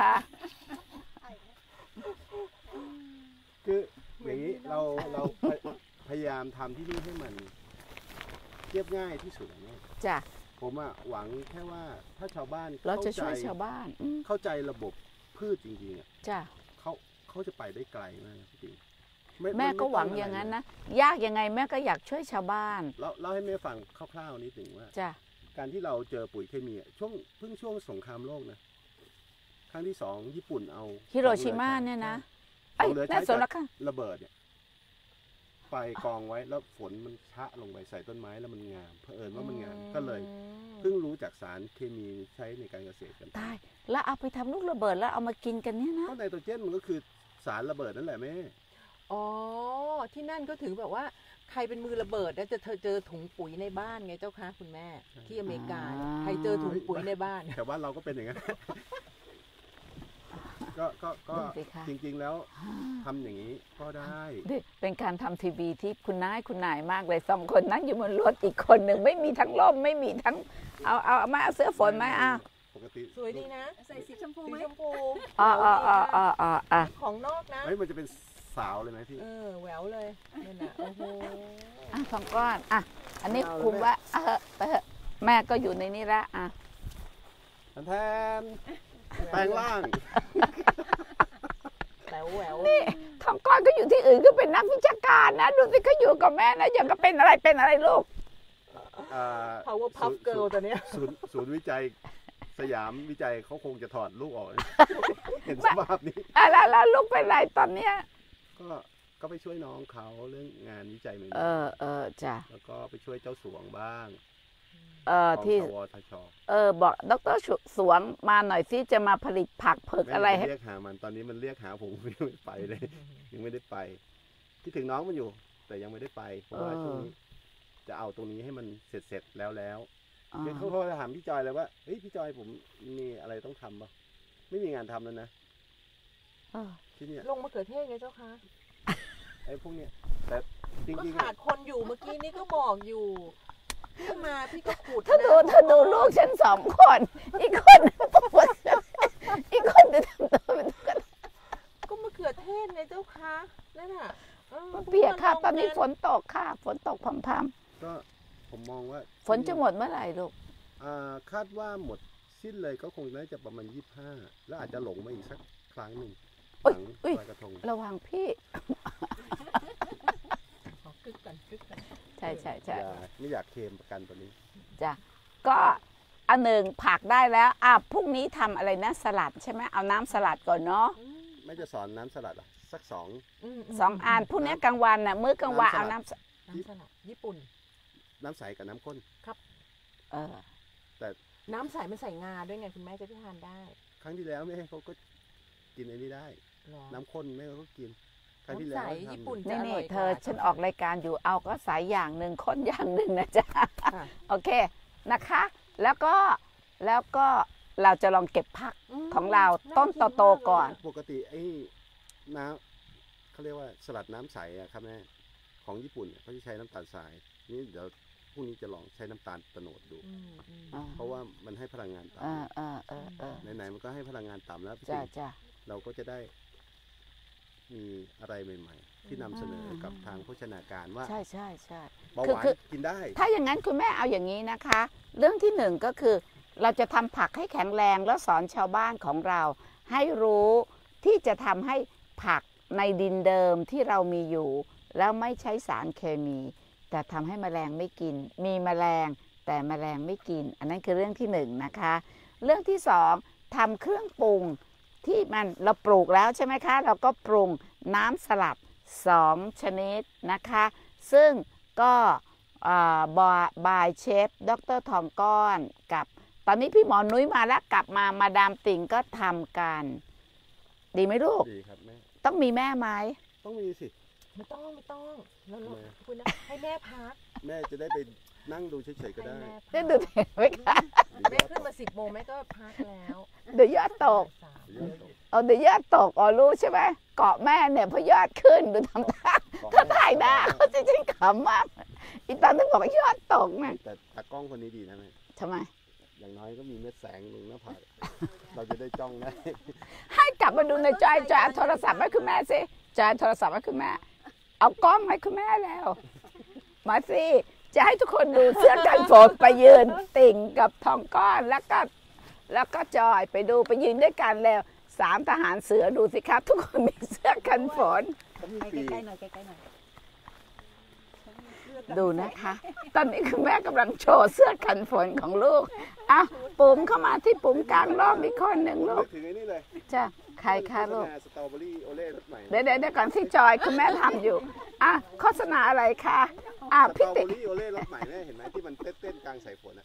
D: คืออย่างนี้เราเราพยพยายามทำที่นี่ให้มันเรียบง่ายที่สุดนะ
A: จ้ะ
D: ผมอะหวังแค่ว่าถ้าชาวบ้าน
A: เราจะ
D: เข้าใจ
A: ช่วยชาวบ้านอืม
D: เข้าใจระบบพืชจริงๆอะ
A: จ้ะ
D: เขาเขาจะไปได้ไกลมากนะพี่ติ๋งไ
A: แม่ก็หวัง
D: ไต้
A: อย่างนั้น
D: ไร
A: นะ ยากยังไงแม่ก็อยากช่วยชาวบ้าน
D: เล่าเล่าให้แม่ฟังคร่าวๆนิดหนึ่งว่า
A: จ้ะ
D: การที่เราเจอปุ๋ยเคมีอะช่วงเพิ่งช่วงสงครามโลกนะครั้งที่สองญี่ปุ่นเอา
A: ฮิโรชิมาเนี่ยนะ
D: ข
A: ไอ้
D: องเหลือ
A: แม่
D: ใช้
A: สน
D: จา
A: ละ
D: ก
A: ค่ะ
D: ระเบิดเนี่ยไปกองไว้แล้วฝนมันชะลงไปใส่ต้นไม้แล้วมันงามเผอิญว่ามันงามก็เลยเพิ่งรู้จากสารเคมีใช้ในการเกษตรกัน
A: ตายแล้วเอาไปทำลูกระเบิดแล้วเอามากินกันเนี่ยนะ
D: เพราะไนโตรเจนมันก็คือสารระเบิดนั่นแหละแม่
B: อ๋อที่นั่นก็ถือแบบว่าใครเป็นมือระเบิดแล้วจะเธอเจอถุงปุ๋ยในบ้านไงเจ้าคะคุณแม่ ที่อเมริกาเนี่ยใครเจอถุงปุ๋ยในบ้าน
D: แต่ว่าเราก็เป็นอย่างนั้น ก็ก็ก็
A: ดูสิคะ
D: จริงๆแล้วทำอย่างนี้ก็ได้
A: นี่เป็นการทำทีวีที่คุณนายคุณนายมากเลยสองคนนั่งอยู่บนรถอีกคนหนึ่งไม่มีทั้งร่มไม่มีทั้งเอาเอาเอามาเอาเสื้อฝนไหมอ้าว
D: ปกติ
B: สวยดีนะ
E: ใส่สีชมพู
B: สี
E: ไหม
B: ชมพู
A: อ๋ออ๋ออ๋ออ๋ออ๋ออ่ะ
B: ของนอกนะ
D: เฮ้ยมันจะเป็นสาวเลยไหมพี่
B: เออแหววเลยนั่นน่ะโอ้โห
A: อ่ะทองก้อนอ่ะอันนี้คุมว่าเออไปเถอะแม่ก็อยู่ในนี้ละอ่ะ
D: แทนแปลงร่าง
B: แหววแหวว
A: นี่ทองก้อนก็อยู่ที่อื่นก็เป็นนักวิชาการนะดูสิเขาอยู่กับแม่นะอย่างก็เป็นอะไรเป็นอะไรลูก
D: อ่า
B: Powerpuff Girl ตัวเนี้ย
D: ศูนย์ศูนย์วิจัยสยามวิจัยเขาคงจะถอดลูกออก เห็นสภาพนี้
A: อ่ะแล้วแล้วลูกเป็นไรตอนเนี้ย
D: ก็ก็ไปช่วยน้องเขาเรื่องงานวิจัยใหม่
A: เออเออจ้ะ
D: ๆแล้วก็ไปช่วยเจ้าสวงบ้าง
A: เออที่
D: ของสวทช
A: เออบอกดรสวงมาหน่อยสิจะมาผลิตผักเผือกอะไร
D: ม่
A: ให้
D: เรียกหามันตอนนี้มันเรียกหาผม ยังไม่ไปเลย ยังไม่ได้ไปคิดถึงน้องมันอยู่ แต่ยังไม่ได้ไปเพราะว่าช่วงนี้จะเอาตรงนี้ให้มันเสร็จเสร็จแล้วแล้ว
A: อ๋อ
D: เดี๋ยวเขาโทรถามพี่จอยเลยว่าเฮ้ยพี่จอยผมมีอะไรต้องทำปะไม่มีงานทำแล้วนะ
A: เออ
D: ที่เนี่ย
B: ลงมะเขือเทศไงเจ้าคะ
D: ไอ้พวกเนี้ยแต่จ
B: ก็
D: ริงๆ
B: ขาดคนอยู่เมื่อกี้นี่ก็บอกอยู่พี่มาพี่ก็ขุด
A: เธอดูเธอดูลูกฉันสองคนอีกคนปวดอีกคนจะทำตัวเป็นตุ๊กตา
B: ก็มะเขือเทศไงเจ้าคะนั่นน่ะออ
A: มันเปียกค่ะ ตอนนี้
B: ลง
A: ฝนตกค่ะ ฝนตกพรำ
D: ก็ผมมองว่า
A: ๆฝนจะหมดเมื่อไหร่ลูก
D: อ่าคาดว่าหมดสิ้นเลยก็คงน่าจะประมาณยี่สิบห้าแล้วอาจจะหลงมาอีกสักครั้งหนึ่งห
A: อุ๊ย
D: ลัง
A: อุ๊ย
D: ลอยกระทง
A: ระวังพี่
B: อ๋อกึกกันกึกกัน
A: ใช่ใช่
D: อ
A: ใช่
D: ย่าไม่อยากเคลมประกันตัวนี้
A: จ้ะก็อันหนึ่งผักได้แล้วอ่ะพรุ่งนี้ทำอะไรนะสลัดใช่ไหมเอาน้ำสลัดก่อนเนาะ
D: ไม่จะสอนน้ำสลัดอ่ะสักสอง
B: มม
A: สองอันพรุ่งนี้กลางวันน่ะมื้อกลางวันเอาน้ำส
B: น้ำสลัดญี่ปุ่น
D: น้ำใสกับน้ำข้น
A: เออ
D: แต่
B: น้ำใสมันใส่งาด้วยไงคุณแม่จะได้ทานได้
D: ครั้งที่แล้วแม่เขาก็กินไอ้นี้ได้
B: หรอ
D: น้ำข้นแม่เขาก็กินครั้งที่
B: น้ำ
D: แล้
B: ใส
D: วทำ
B: ญี่ปุ่น
A: นี่
B: จะอ
A: นี่
B: ร่อย
A: เธ
B: ก
A: อ
B: ว่า
A: ฉันออกรายการอยู่เอาก็สายอย่างหนึ่งคนอย่างหนึ่งนะจ๊ะ
B: ค่ะ
A: โอเคนะคะ แล้วก็แล้วก็เราจะลองเก็บผัก
B: ม
A: ของเรา
B: น่
A: ต้น
B: กิ
A: โต
B: มาก
A: ๆก่อน
B: เลยะ
D: ปกติไอ้น้ำเขาเรียกว่าสลัดน้ำใสอะครับแม่ของญี่ปุ่นเขาจะใช้น้ำตาลทรายนี่เดี๋ยวพรุ่งนี้จะลองใช้น้ำตาลโตโนดดู
B: อืมอืม
A: อ่า
D: เพราะว่ามันให้พลังงานต่
A: เออเออเออเออ
D: ำไหนๆมันก็ให้พลังงานต่ำแล้วพี่
A: จ้า
D: ติ๋ม
A: จ้า
D: เราก็จะได้มีอะไรใหม่ๆ ที่นำเสนอกับทางโภชนาการว่า
A: ใช่ใช่ใช่
D: เบาหวาน
A: คือ
D: กินได้
A: ถ้าอย่างนั้นคุณแม่เอาอย่างนี้นะคะ เรื่องที่หนึ่งก็คือ เราจะทำผักให้แข็งแรงแล้วสอนชาวบ้านของเรา ให้รู้ที่จะทำให้ผักในดินเดิมที่เรามีอยู่ แล้วไม่ใช้สารเคมี แต่ทำให้แมลงไม่กิน มีแมลงแต่แมลงไม่กิน อันนั้นคือเรื่องที่หนึ่งนะคะ เรื่องที่สองทำเครื่องปรุงที่มันเราปลูกแล้วใช่ไหมคะ เราก็ปรุงน้ำสลัดสองชนิดนะคะ ซึ่งก็บายเชฟดรทองก้อนกับตอนนี้พี่หมอนุ้ยมาแล้วกลับมามาดามติ่งก็ทำกัน ดีไหมลูก
D: ดีครับแม่
A: ต้องมีแม่ไหม
D: ต้องมีสิ
B: ไม่ต้องไม่ต้องแล้ว
D: ทำไมอะ
B: คุณนะให้แม่พัก
D: แม่จะได้ไปนั่งดูเฉยๆก็
B: ให้
D: ได้
B: แม่พั
A: ได้
B: ก
A: ดูเห็นไหมคะ
B: แม่ขึ้นมาสิบโมงแม่ก็พักแล้ว
A: เดี๋ยวยอดตก
B: สาม
D: เดี๋ยวตก
A: เอาเดี๋ยวยอดตกอ๋อรู้ใช่ไหมเกาะแม่เนี่ยพอยอดขึ้นดูทำท่าเขาถ่ายหน้าเขาจริงๆขำมากอีตอนนึงบอกว่ายอดตกนะ
D: แต่ตากล้องคนนี้ดีนะแม่
A: ทำไม
D: อย่างน้อยก็มีเม็ดแสงลงหน้าผากเราจะได้จ้องได้
A: ให้กลับมาดูในจอยจอยเอาโทรศัพท์ให้คุณแม่สิจอยเอาโทรศัพท์ให้คุณแม่ เอากล้องให้คุณแม่แล้วมาสิจะให้ทุกคนดูเสื้อกันฝนไปยืนติ่งกับทองก้อนแล้วก็แล้วก็จอยไปดูไปยืนด้วยกันแล้วสามทหารเสือดูสิครับ ทุกคนมีเสื้อกันฝน
D: เขามี
E: ไป
D: ปีก
E: ใกล้ๆหน่อยใกล้ๆหน่อย
A: ดูนะคะ ตอนนี้คุณแม่กำลังโชว์เสื้อกันฝนของลูกอ่ะปุ๋มเข้ามาที่ปุ๋มกลางรอบอีกคนหนึ่ง
D: ผม
A: ลู
D: นึ
A: ก
D: กถึงไอ้นี่เลย
A: จ้ะใครคะลูก
D: โฆษณาสตรอเบอรี่โอเล่รสใหม่
A: เดี๋ยวเดี๋ยวเดี๋ยวก่อนที่จอยคุณแม่ทำอยู่อ่ะโฆษณาอะไรคะอ่ะ
D: สต
A: พี่
D: รอเบ
A: ติ
D: อรี่โอเล่รสใหม่แม่เห็นไหมที่มันเต้นๆกลางสายฝนอ่ะ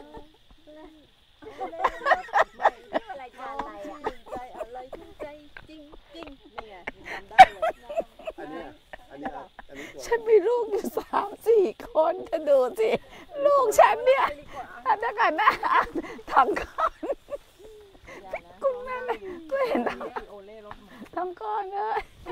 E: รายการอะไรอ่ะใจอะไรใจจริงจริงนี่ไงจำได้เลย
D: อันเนี้ยอันเนี้ยอันนี้ตัว
A: ฉันมีลูกอยู่สามสี่คนเธอดูสิ ลูกฉันเนี่ยอันนั้นก่อนนะทำก่อนคุณแม่ก็เห็น
B: โอเล่รถใหม่
A: ทำก่อนเลย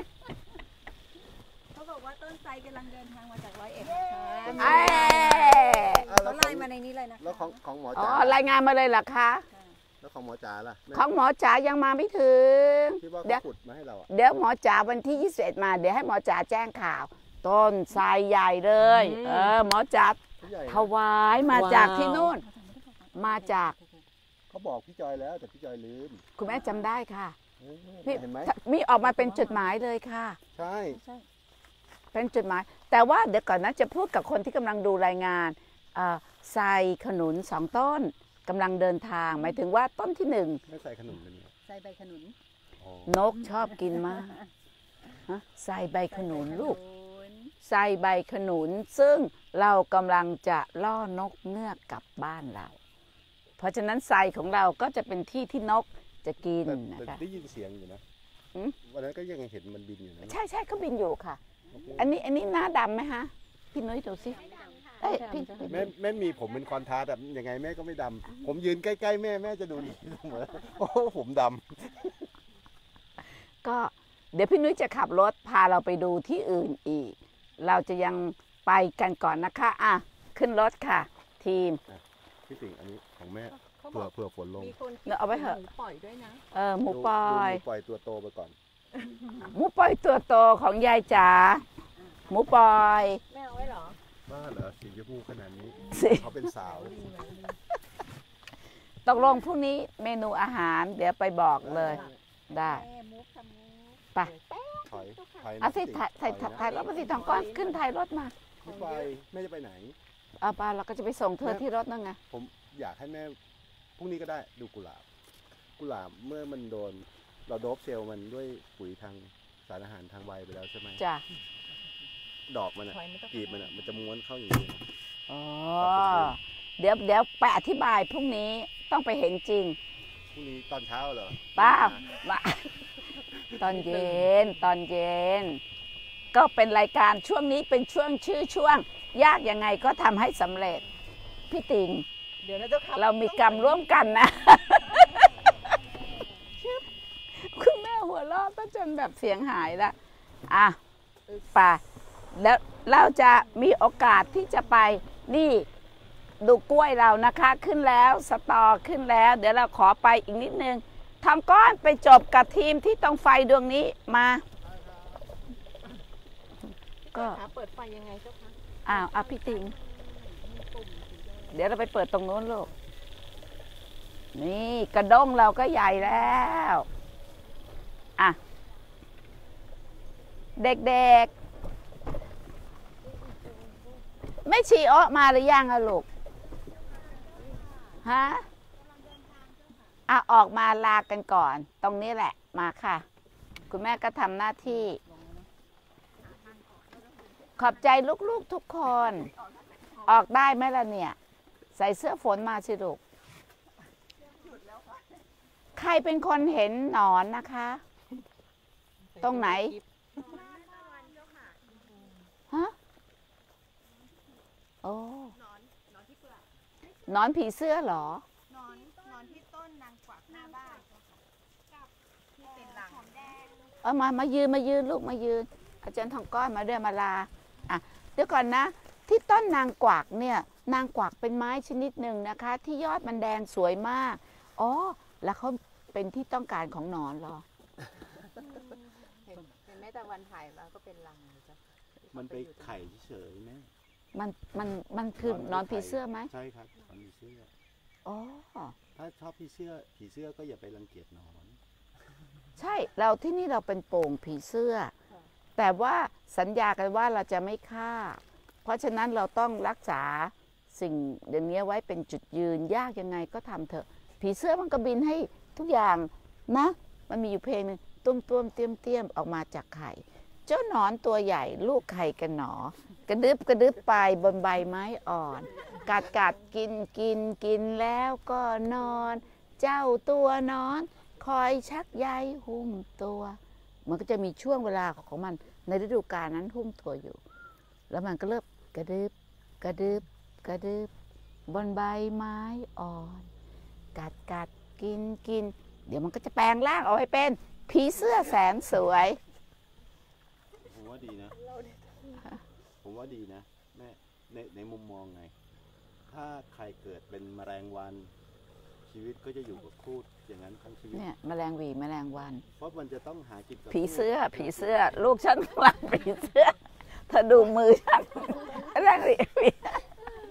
E: เขาบอกว่าต้นไทรกำลังเดินทางมาจากร้อยเอ็ด
A: ไอ้
E: เขาไล่มาในนี้เลยนะ
D: แล้วของของหมอ
A: อ๋อ
D: จ๋าร
A: ายงานมาเลยเหรอคะ
D: แล้วของหมอจ๋าล่ะแม่
A: ของหมอจ๋ายังมาไม่ถึง
D: ที่ว่า
A: เดี๋ยว
D: เขาขุดมาให้เราอ่ะ
A: เดี๋ยวหมอจ๋าวันที่ยี่สิบเอ็ดมาเดี๋ยวให้หมอจ๋าแจ้งข่าว ต้นไทรใหญ่เลย เออหมอจ๋า
B: คุณ
D: พี่ใหญ่
A: ถวายมาจากที่
B: ว้าว
A: นู่น มาจาก
D: เขาบอกพี่จอยแล้วแต่พี่จอยลืม
A: คุณแม่จำได้ค่ะ
D: เออ
A: พี่
D: เห็นไหม
A: มีออกมาเป็นจดหมายเลยค่ะ
D: ใช่
A: เป็นจดหมาย แต่ว่าเดี๋ยวก่อนนะจะพูดกับคนที่กำลังดูรายงานไทรขนุนสองต้นกำลังเดินทาง หมายถึงว่าต้นที่หนึ่ง
D: ไม่ใส่ขนมกันเนี่ย
E: ใส่ใบขนุน
D: อ๋อน
A: กชอบกินมากฮะใส่ใบขนุนลูก
E: ขนุน
A: ใส่ใบขนุน ซึ่งเรากำลังจะล่อนกเงือกกลับบ้านเรา เพราะฉะนั้นใส่ของเราก็จะเป็นที่ที่นกจะกิน
D: แต่
A: นะ
D: แต่
A: คะ
D: ได้ยินเสียงอยู่นะ
A: หืม
D: วันนั้นก็ยังเห็นมันบินอยู่นะ
A: ใช่ใช่เขาบินอยู่ค่ะ อันนี้อันนี้หน้าดำไหมฮะพี่นุ้ยดูสิเอ้ยพี่พี่
D: แม่แม่มีผมเป็นคอนทราสต์แบบยังไงแม่ก็ไม่ดำผมยืนใกล้ๆแม่แม่จะดูดีเสมอโอ้โหผมด
A: ก็เดี๋ยวพี่นุ้ยจะขับรถพาเราไปดูที่อื่นอีก เราจะยังไปกันก่อนนะคะอ่ะขึ้นรถค่ะ ทีม
D: ำพี่สิงห์อันนี้ของแม่
B: เขาบ
D: เผื่
B: อ
D: อก เผื่อฝนลง
B: มีคน
A: เดี๋ยวเอาไว้เถอะ
B: หมูปล่อยด้วยนะ
A: เออหมูปล่อย
D: ดูปล่อยตัวโตไปก่อน
A: หมูปล่อยตัวโตของยายจ๋าหมูปล่อย
B: แม่เอาไว้เหรอ
D: บ้าเหรอสีชมพูขนาดนี้
A: สิ
D: เขาเป็นสาว
A: ตกลงพรุ่งนี้เมนูอาหารเดี๋ยวไปบอกเลย ได้
E: แม่มุกทำมุก
A: ไป
D: ถอยถอยนะ
A: เอาสิ
D: พี่
A: ถ่ายถ่าย
D: ถอยนะ
A: ถ่ายรถมาสิทองก้อนขึ้นถ่ายรถมา
D: ไม่ไปแม่จะไปไหน
A: เอาไปเราก็จะไปส่งเธอที่รถนั่นไง
D: ผมอยากให้แม่พรุ่งนี้ก็ได้ดูกุหลาบ กุหลาบเมื่อมันโดนเราโดบเซลล์มันด้วยปุ๋ยทางสารอาหารทางใบไปแล้วใช่ไหม
A: จ้ะ
D: ดอกมันอะ
B: ถอยไม่ต้อง
D: กีบมันอะมันจะม้วนเข้าอย่างนี้นะ
A: อ๋อเดี๋ยวเดี๋ยวไปอธิบายพรุ่งนี้ต้องไปเห็นจริง
D: พรุ่งนี้ตอนเช้าเหรอ
A: ป้ามาตอนเย็นตอนเย็น ก็เป็นรายการช่วงนี้เป็นช่วงชื่อช่วง ยากยังไงก็ทำให้สำเร็จ พี่ติง
B: เดี๋ยวนะเจ้าค่ะ
A: เรามีกรรมร่วมกันนะ คุณแม่หัวเราะก็จนแบบเสียงหายละอ่ะไป่ะแล้วเราจะมีโอกาสที่จะไปนี่ดูกล้วยเรานะคะ ขึ้นแล้วสตอขึ้นแล้ว เดี๋ยวเราขอไปอีกนิดนึงทำก้อนไปจบกับทีมที่ต้องไฟดวงนี้มา ก็
B: ขาเปิดไฟยังไงเจ้าคะ
A: อ้าวอ่ะพี่ติง เดี๋ยวเราไปเปิดตรงนู้นลูก นี่กระด้งเราก็ใหญ่แล้ว อ่ะ เด็กๆ ไม่ชีอ้อมาหรือยังอะลูก ฮะ อ่ะ ออกมาลากันก่อน ตรงนี้แหละ มาค่ะ คุณแม่ก็ทำหน้าที่ ขอบใจลูกๆทุกคน ออกได้ไหมล่ะเนี่ย ใส่เสื้อฝนมาสิลูก ใครเป็นคนเห็นหนอนนะคะ ตรงไหน ฮะ โอ้หนอนผีเสื้อเหรอ
E: นอนนอนที่ต้นนางกวักหน้าบ้านกับที่เป็นหลังแดง
A: เอามา มายืน มายืนลูก มายืน อาจารย์ทองก้อนมาด้วยมาลา อ่ะ เดี๋ยวก่อนนะ ที่ต้นนางกวักเนี่ย นางกวักเป็นไม้ชนิดหนึ่งนะคะ ที่ยอดมันแดงสวยมาก อ๋อ แล้วเขาเป็นที่ต้องการของหนอนเหรอ
E: เห็นเห็นแม่ตะวันถ่ายมาก็เป็นรังเลยจ้ะ
D: มันไปไข่เฉยๆแม่
A: มัน มัน มันคือหนอนผีเสื้อไหม
D: ใช่ครับหนอนผีเสื้อ
A: อ๋อ
D: ถ้าชอบผีเสื้อผีเสื้อก็อย่าไปรังเกียจหนอน
A: ใช่ เราที่นี่เราเป็นโป่งผีเสื้อ แต่ว่าสัญญากันว่าเราจะไม่ฆ่า เพราะฉะนั้นเราต้องรักษาสิ่งอย่างนี้ไว้เป็นจุดยืน ยากยังไงก็ทำเถอะ ผีเสื้อมันก็บินให้ทุกอย่างนะ มันมีอยู่เพลงหนึ่งตุ้มต้วมเตี้ยมเตี้ยมออกมาจากไข่ เจ้าหนอนตัวใหญ่ลูกไข่กันหนอ กระดึบกระดึบไปบนใบไม้อ่อน กัดกัดกินกินกินแล้วก็นอน เจ้าตัวนอน คอยชักใยหุ้มตัว มันก็จะมีช่วงเวลาของมันในฤดูกาลนั้นหุ้มตัวอยู่ แล้วมันก็เริ่มกระดึบกระดึบกระดึบบนใบไม้อ่อน กัดกัดกินกิน เดี๋ยวมันก็จะแปลงร่างเอาให้เป็นผีเสื้อแสนสวย
D: ผมว่าดีนะ ผมว่าดีนะแม่ในในมุมมองไง ถ้าใครเกิดเป็นแมลงวัน ชีวิตก็จะอยู่กับครูดอย่างนั้นทั้งชีวิต
A: เนี่ยแมลงหวีแมลงวัน
D: เพราะมันจะต้องหากินกับ
A: ผีเสื้อ ผีเสื้อ ลูกฉันกำลังผีเสื้อเธอดูมือฉันแมลงหวี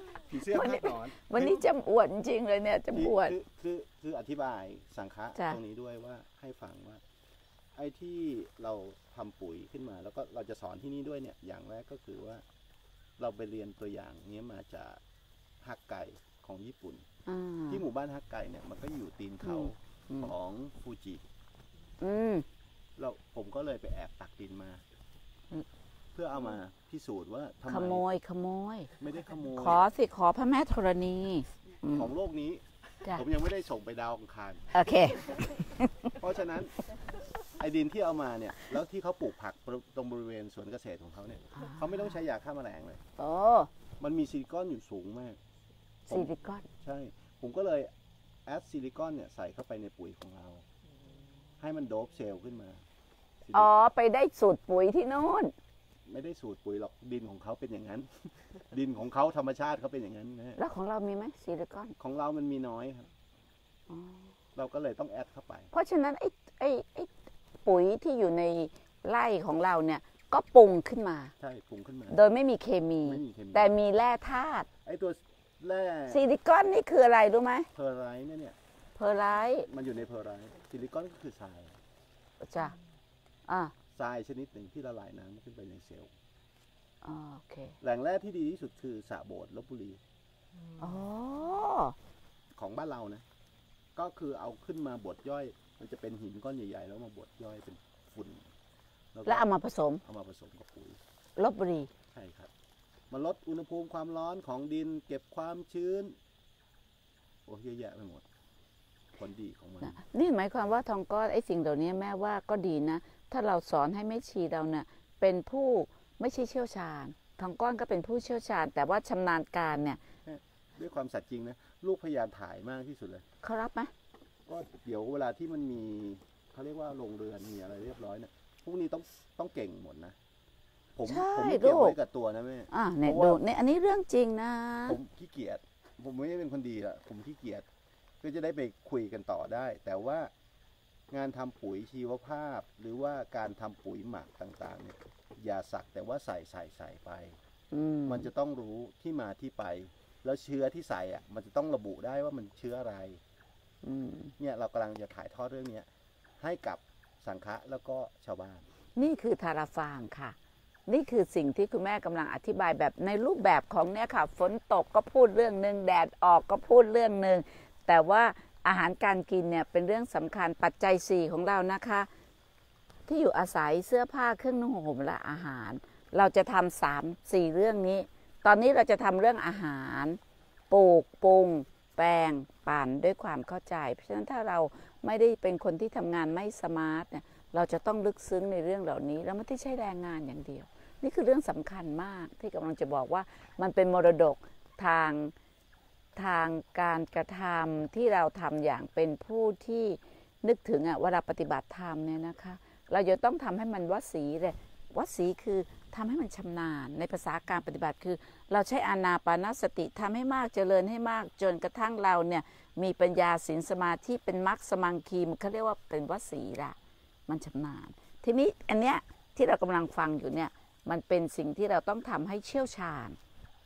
D: สื้อ
A: วัน
D: ผ้า
A: นี้
D: ถอน
A: วันนี้จำอวดจริงเลยเนี่ยจำอวด
D: คือคือคืออธิบายสังฆะ
A: จ้ะ
D: ตรงนี้ด้วยว่าให้ฟังว่า ไอ้ที่เราทำปุ๋ยขึ้นมา แล้วก็เราจะสอนที่นี่ด้วยเนี่ย อย่างแรกก็คือว่า เราไปเรียนตัวอย่างนี้มาจากฮักไก่ของญี่ปุ่น
A: อ่า
D: ที่หมู่บ้านฮักไก่เนี่ยมันก็อยู่ตีนเขา
A: อืม
D: ของฟูจิ
A: อืม
D: เราผมก็เลยไปแอบตักดินมา
A: อืม
D: เพื่อเอามาพิสูจน์ว่าทำไม
A: ขโมยขโมย
D: ไม่ได้ขโมย
A: ขอสิขอพระแม่ธรณีอืม
D: ของโลกนี้
A: จ้ะ
D: ผมยังไม่ได้ส่งไปดาวอังคาร
A: โอเค
D: เพราะฉะนั้นไอ้ดินที่เอามาเนี่ยแล้วที่เขาปลูกผักตรงบริเวณสวนเกษตรของเขาเนี่ยเขาไม่ต้องใช้ยาฆ่าแมลงเลย
A: โอ้
D: มันมีซิลิคอนอยู่สูงมาก
A: ซิลิคอน
D: ใช่ ผมก็เลยแอดซิลิคอนเนี่ยใส่เข้าไปในปุ๋ยของเรา ให้มันโดบเซลล์ขึ้นมา
A: อ๋อ ไปได้สูตรปุ๋ยที่โน่น
D: ไม่ได้สูตรปุ๋ยหรอกดินของเขาเป็นอย่างนั้น ดินของเขาธรรมชาติเขาเป็นอย่างนั้นนะ
A: แล้วของเรามีไหมซิลิคอน
D: ของเรามันมีน้อยครับ
A: อ๋อ
D: เราก็เลยต้องแอดเข้าไป
A: เพราะฉะนั้นไอ้ไอ้ไอ้ปุ๋ยที่อยู่ในไร่ของเราเนี่ยก็ปรุงขึ้นมา
D: ใช่ปรุงขึ้นมา
A: โดยไม่มีเคมี
D: ไม่มีเคมี
A: แต่มีแร่ธาตุ
D: ไอ้ตัวแร่
A: ซิลิคอนนี่คืออะไรรู้ไหม
D: เพอร์ไรท์เนี่ยเนี่ย
A: เพอร์ไลท์
D: มันอยู่ในเพอร์ไรท์ซิลิคอนก็คือทราย
A: จ้ะอ่า
D: ทรายชนิดหนึ่งที่ละลายน้ำขึ้นไปในเซลล์
A: โอเค
D: แหล่งแร่ที่ดีที่สุดคือสระโบสถ์ลพบุรี
A: อ๋อ
D: ของบ้านเรานะ ก็คือเอาขึ้นมาบดย่อย มันจะเป็นหินก้อนใหญ่ๆแล้วมาบดย่อยเป็นฝุ่นก็
A: แล้วเอามาผสม
D: เอามาผสมกับปุ๋ย
A: ลบบุรี
D: ใช่ครับมันลดอุณหภูมิความร้อนของดิน เก็บความชื้นโอ้เยอะแยะไปหมดผลดีของมัน
A: นะนี่หมายความว่าทองก้อนไอ้สิ่งเหล่านี้แม่ว่าก็ดีนะ ถ้าเราสอนให้แม่ชีเราเนี่ยเป็นผู้ไม่ใช่เชี่ยวชาญ ทองก้อนก็เป็นผู้เชี่ยวชาญ แต่ว่าชำนาญการเนี่ย
D: ด้วยความสัตย์จริงนะลูกพยายามถ่ายมากที่สุดเลย
A: เขารับไหม
D: ก็เดี๋ยวเวลาที่มันมีเขาเรียกว่าโรงเรือนมีอะไรเรียบร้อยเนี่ยพวกนี้ต้องต้องเก่งหมดนะ ผม
A: ใช่
D: ผมไม่เก็บ
A: ลูก
D: ไว้กับตัวนะแม่
A: อ่าเนี่ย
D: เพราะ
A: ดู
D: ว่า
A: เนี่ยอันนี้เรื่องจริงนะ
D: ผมขี้เกียจผมไม่ได้เป็นคนดีละผมขี้เกียจก็จะได้ไปคุยกันต่อได้ แต่ว่างานทำปุ๋ยชีวภาพ หรือว่าการทำปุ๋ยหมักต่างๆเนี่ยอย่าสักแต่ว่าใส่ใส่ใส่ไป
A: อืม
D: มันจะต้องรู้ที่มาที่ไป แล้วเชื้อที่ใส่อ่ะมันจะต้องระบุได้ว่ามันเชื้ออะไร
A: อืม
D: เนี่ยเรากำลังจะถ่ายทอดเรื่องเนี้ยให้กับสังฆะแล้วก็ชาวบ้าน
A: นี่คือทาราฟางค่ะ นี่คือสิ่งที่คุณแม่กำลังอธิบายแบบในรูปแบบของเนี่ยค่ะ ฝนตกก็พูดเรื่องหนึ่งแดดออกก็พูดเรื่องหนึ่งแต่ว่าอาหารการกินเนี่ยเป็นเรื่องสำคัญปัจจัยสี่ของเรานะคะ ที่อยู่อาศัยเสื้อผ้าเครื่องนุ่งห่มและอาหาร เราจะทำสามสี่เรื่องนี้ ตอนนี้เราจะทำเรื่องอาหารปลูกปรุงแปลงปั่นด้วยความเข้าใจ เพราะฉะนั้นถ้าเราไม่ได้เป็นคนที่ทำงานไม่สมาร์ทเนี่ยเราจะต้องลึกซึ้งในเรื่องเหล่านี้แล้วไม่ได้ใช่แรงงานอย่างเดียว นี่คือเรื่องสำคัญมากที่กำลังจะบอกว่ามันเป็นมรดกทางทางการกระทำที่เราทำอย่างเป็นผู้ที่นึกถึงอะเวลาปฏิบัติธรรมเนี่ยนะคะ เราจะต้องทำให้มันวสีเลย วสีคือทำให้มันชำนาญในภาษาการปฏิบัติคือ เราใช้อานาปานสติทำให้มากเจริญให้มากจนกระทั่งเราเนี่ยมีปัญญาศีลสมาธิเป็นมรรคสมังคีมันเขาเรียกว่าเป็นวสีละมันชำนาญ ทีนี้อันเนี้ยที่เรากำลังฟังอยู่เนี่ยมันเป็นสิ่งที่เราต้องทำให้เชี่ยวชาญ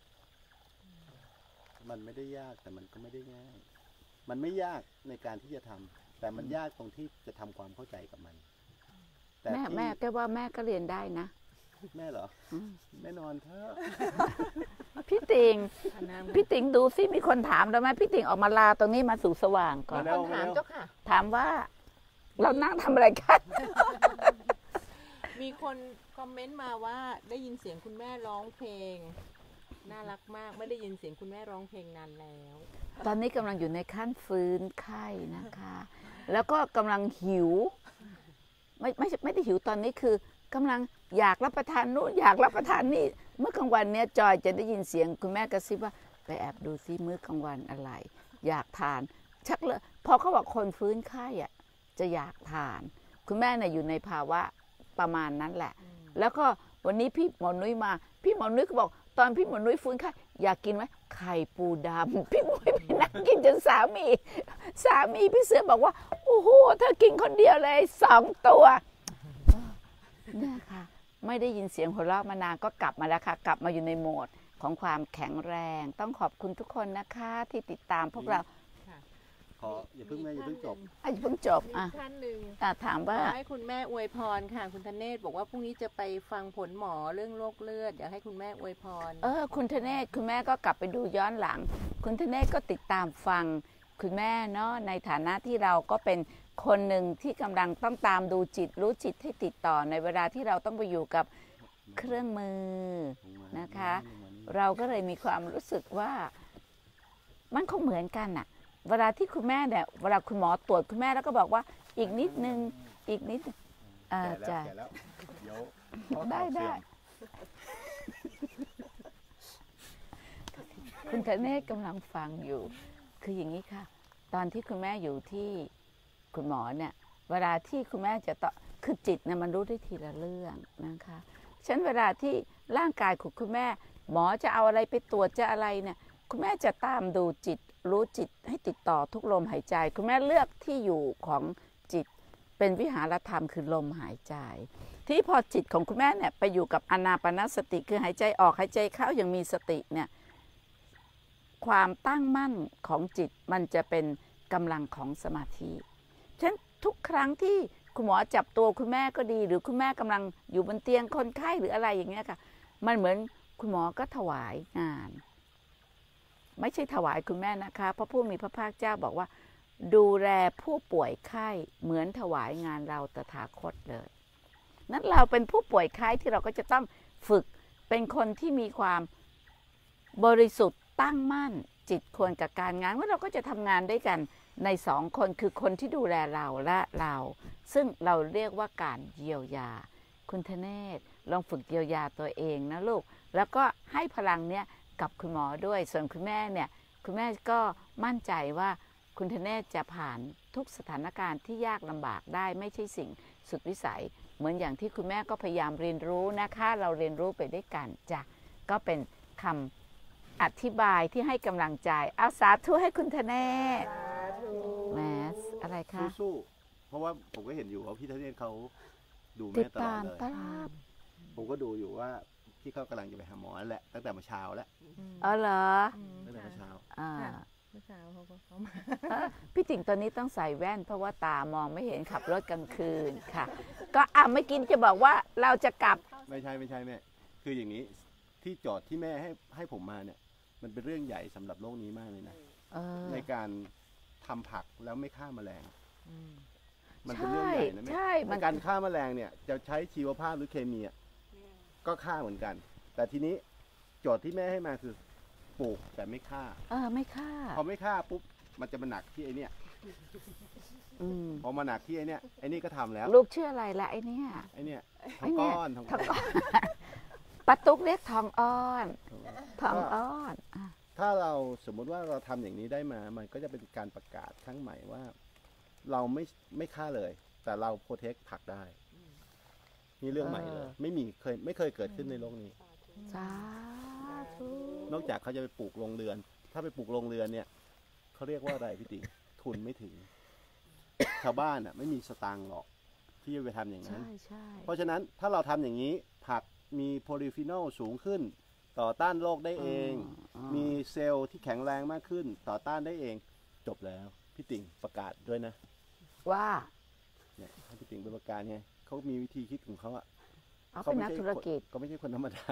D: มันไม่ได้ยากแต่มันก็ไม่ได้ง่าย มันไม่ยากในการที่จะทำแต่มันยากตรงที่จะทำความเข้าใจกับมันแต่
A: แม่
D: ที่
A: แม่แกว่าแม่ก็เรียนได้นะ
D: แม่เหรออแม่นอนเถอะ
A: พี่ติงพี่ติงดูซิมีคนถามแล้วไหมพี่ติงออกมาลาตรงนี้มาสู่สว่างก่อน
E: คนถามเจ้าค่ะ
A: ถามว่าเรานั่งทำอะไรกัน
B: มีคนคอมเมนต์มาว่าได้ยินเสียงคุณแม่ร้องเพลงน่ารักมากไม่ได้ยินเสียงคุณแม่ร้องเพลงนานแล้ว
A: ตอนนี้กำลังอยู่ในขั้นฟื้นไข้นะคะ แล้วก็กำลังหิว ไม่ไม่ไม่ได้หิวตอนนี้คือกำลังอยากรับประทานนู่นอยากรับประทานนี่เมื่อกลางวันเนี้ยจอยจะได้ยินเสียงคุณแม่กระซิบว่าไปแอบดูซิมื้อกลางวันอะไร อยากทาน ชักเลยพอเขาบอกคนฟื้นไข้อ่ะจะอยากทาน คุณแม่เนี่ยอยู่ในภาวะประมาณนั้นแหละ แล้วก็วันนี้พี่หมอนุ้ยมา พี่หมอนุ้ยก็บอกตอนพี่หมอนุ้ยฟื้นไข้อยากกินไหมไข่ปูดำพี่หมวยไปนั่งกินจนสามี สามีพี่เสือบอกว่าโอ้โหเธอกินคนเดียวเลยสองตัวเนี่ยค่ะไม่ได้ยินเสียงหัวเราะมานานก็กลับมาแล้วค่ะ กลับมาอยู่ในโหมดของความแข็งแรง ต้องขอบคุณทุกคนนะคะที่ติดตามพวกเรา
D: ขออย่าเพิ่งแม่อย่าเพิ่งจบ
A: อ่ะอย่าเพิ่งจบอ่ะ
B: ท่านหนึ่ง
A: อ่ะถาม
B: ข
A: ว่า
B: อให้คุณแม่อวยพรค่ะ คุณธเนศบอกว่าพรุ่งนี้จะไปฟังผลหมอเรื่องโรคเลือดอยากให้คุณแม่อวยพร
A: เออคุณธเนศคุณแม่ก็กลับไปดูย้อนหลัง คุณธเนศก็ติดตามฟังคุณแม่เนาะในฐานะที่เราก็เป็นคนหนึ่งที่กำลังต้องตามดูจิตรู้จิตให้ติดต่อในเวลาที่เราต้องไปอยู่กับเครื่องมือนะคะ เราก็เลยมีความรู้สึกว่ามันคงเหมือนกันอะเวลาที่คุณแม่เนี่ยเวลาคุณหมอตรวจคุณแม่แล้วก็บอกว่าอีกนิดนึงอีกนิดนึงอ่า
D: แก่แล้ว
A: จ้ะ
D: แก่แล้วเดี๋ยว
A: ได้ได้ คุณธเนศกำลังฟังอยู่ คืออย่างนี้ค่ะ ตอนที่คุณแม่อยู่ที่คุณหมอเนี่ยเวลาที่คุณแม่จะต่อคือจิตเนี่ยมันรู้ได้ทีละเรื่องนะคะฉะนั้นเวลาที่ร่างกายของคุณแม่หมอจะเอาอะไรไปตรวจจะอะไรเนี่ยคุณแม่จะตามดูจิตรู้จิตให้ติดต่อทุกลมหายใจ คุณแม่เลือกที่อยู่ของจิตเป็นวิหารธรรมคือลมหายใจที่พอจิตของคุณแม่เนี่ยไปอยู่กับอานาปานสติคือหายใจออกหายใจเข้าอย่างมีสติเนี่ยความตั้งมั่นของจิตมันจะเป็นกำลังของสมาธิฉะนั้นทุกครั้งที่คุณหมอจับตัวคุณแม่ก็ดีหรือคุณแม่กำลังอยู่บนเตียงคนไข้หรืออะไรอย่างเงี้ยค่ะมันเหมือนคุณหมอก็ถวายงานไม่ใช่ถวายคุณแม่นะคะเพราะผู้มีพระภาคเจ้าบอกว่าดูแลผู้ป่วยไข้เหมือนถวายงานเราตถาคตเลยนั้นเราเป็นผู้ป่วยไข้ที่เราก็จะต้องฝึกเป็นคนที่มีความบริสุทธิ์ตั้งมั่นจิตควรกับการงานว่าเราก็จะทำงานด้วยกันในสองคนคือคนที่ดูแลเราและเราซึ่งเราเรียกว่าการเยียวยาคุณธเนศลองฝึกเยียวยาตัวเองนะลูกแล้วก็ให้พลังเนี้ยกับคุณหมอด้วยส่วนคุณแม่เนี่ยคุณแม่ก็มั่นใจว่าคุณธเนศจะผ่านทุกสถานการณ์ที่ยากลำบากได้ไม่ใช่สิ่งสุดวิสัยเหมือนอย่างที่คุณแม่ก็พยายามเรียนรู้นะคะเราเรียนรู้ไปด้วยกันจ้ะก็เป็นคำอธิบายที่ให้กำลังใจเอาสาธุให้คุณธเนศแมสอะไรคะ
D: สู้ๆเพราะว่าผมก็เห็นอยู่ว่าพี่ธเนศเขาดู
A: ติ
D: แม่
A: ด
D: ตลอ
A: ตา
D: ด
A: ม
D: เลย
A: ตลอด
D: ผมก็ดูอยู่ว่าที่เขากำลังจะไปหาหมอนั่นแหละตั้งแต่เมื่อเช้าแล้ว
A: เออเหรอ
D: ตั้งแต่เมื่อเช้า
A: อ่า
B: เมื่อเช้าเขาก็เข้ามา
A: เออพี่จิงตอนนี้ต้องใส่แว่นเพราะว่าตามองไม่เห็นขับรถกลางคืนค่ะ ก็อ่ะไม่กินจะบอกว่าเราจะกลับ
D: ไม่ใช่ไม่ใช่แม่คืออย่างนี้ที่จอดที่แม่ให้ให้ผมมาเนี่ยมันเป็นเรื่องใหญ่สำหรับโลกนี้มากเลยนะ
A: เออ
D: ในการทำผักแล้วไม่ฆ่าแมลงมันเป็นเรื่อง
A: ใช่
D: ใหญ่นะแม่
A: ใช่มัน
D: ในการฆ่าแมลงเนี่ยจะใช้ชีวภาพหรือเคมีอะก็ฆ่าเหมือนกัน แต่ทีนี้โจทย์ที่แม่ให้มาคือปลูกแต่ไม่ฆ่า
A: เออไม่ค่า
D: พอไม่ฆ่าปุ๊บมันจะมาหนักที่ไอเนี่ย
A: อืม
D: พอมาหนักที่ไอเนี่ยไอนี่ก็ทำแล้ว
A: ลูกชื่ออะไรละไอเนี่ย
D: ไอเนี่ย
A: ไอ้
D: ทอง
A: เนี่
D: ก้
A: ย
D: อนทอง
A: ท
D: ก้
A: อ
D: อง น
A: ก้อนปะตุ๊กเรียกทองอ้อนทองอ้อนอ่ะ
D: ถ้าเราสมมุติว่าเราทำอย่างนี้ได้มา มันก็จะเป็นการประกาศครั้งใหม่ว่า เราไม่ไม่ฆ่าเลย แต่เราโปรเทคผักได้นี่เรื่องใหม่เลย ไม่มีเคยไม่เคยเกิดขึ้นในโลกนี้
A: สาธุ
D: นอกจากเขาจะไปปลูกโรงเรือน ถ้าไปปลูกโรงเรือนเนี่ยเขาเรียกว่าอะไรพี่ติ๋งทุนไม่ถึง ชาวบ้านอ่ะไม่มีสตางค์หรอกที่จะไปทำอย่างนั้น
A: ใช่ใช่
D: เพราะฉะนั้นถ้าเราทำอย่างนี้ผักมีโพลีฟีนอลสูงขึ้น ต่อต้านโรคได้เอง มีเซลล์ที่แข็งแรงมากขึ้น ต่อต้านได้เองจบแล้วพี่ติ๋งประกาศด้วยนะ
A: ว่า
D: เนี่ยให้พี่ติ๋งไปประกาศไงเขามีวิธีคิดของเขาอ่ะ
A: เอาเป็นนักธุรกิจ
D: ก็ไม่ใช่คนธรรมดา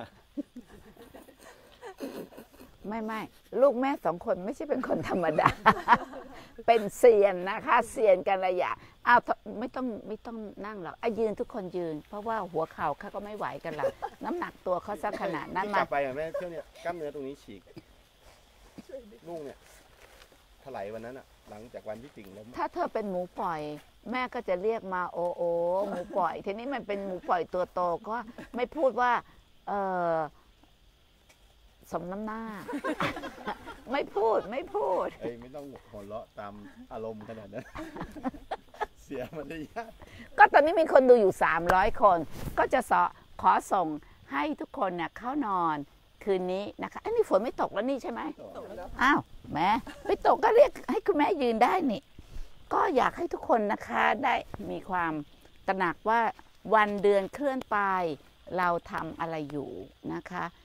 A: ไม่ไม่ลูกแม่สองคนไม่ใช่เป็นคนธรรมดา เป็นเซียนนะคะเซียนกันระยะอ้าวไม่ต้องไม่ต้องนั่งหรอกอ่ะยืนทุกคนยืน เพราะว่าหัวเข่าเขาก็ไม่ไหวกันละ น้ำหนักตัวเขาสักขนาดนั้น
D: ที่ก
A: มา
D: ลับไปอ่ะแม่เที่ยวเนี่ยกล้ามเนื้อตรงนี้ฉีกลูกเนี่ยถลายวันนั้นอ่ะ หลังจากวันที่ติ๋งล้ม
A: ถ้าเธอเป็นหมูปล่อย แม่ก็จะเรียกมาโอโอหมูปล่อย ทีนี้มันเป็นหมูปล่อยตัวโตก็ไม่พูดว่าเออสมน้ำหน้า ไม่พูดไม่พูด
D: เอ้ยไม่ต้องหัวเราะตามอารมณ์ขนาดนั้น เสียมารยาท
A: ก็ตอนนี้มีคนดูอยู่สามร้อยคน ก็จะสอขอส่งให้ทุกคนเนี่ยเข้านอนคืนนี้นะคะอันนี้ฝนไม่ตกแล้วนี่ใช่ไหมอ้าวแม่ไม่ตกก็เรียกให้คุณแม่ยืนได้นี่ ก็อยากให้ทุกคนนะคะได้มีความตระหนักว่าวันเดือนเคลื่อนไปเราทำอะไรอยู่นะคะ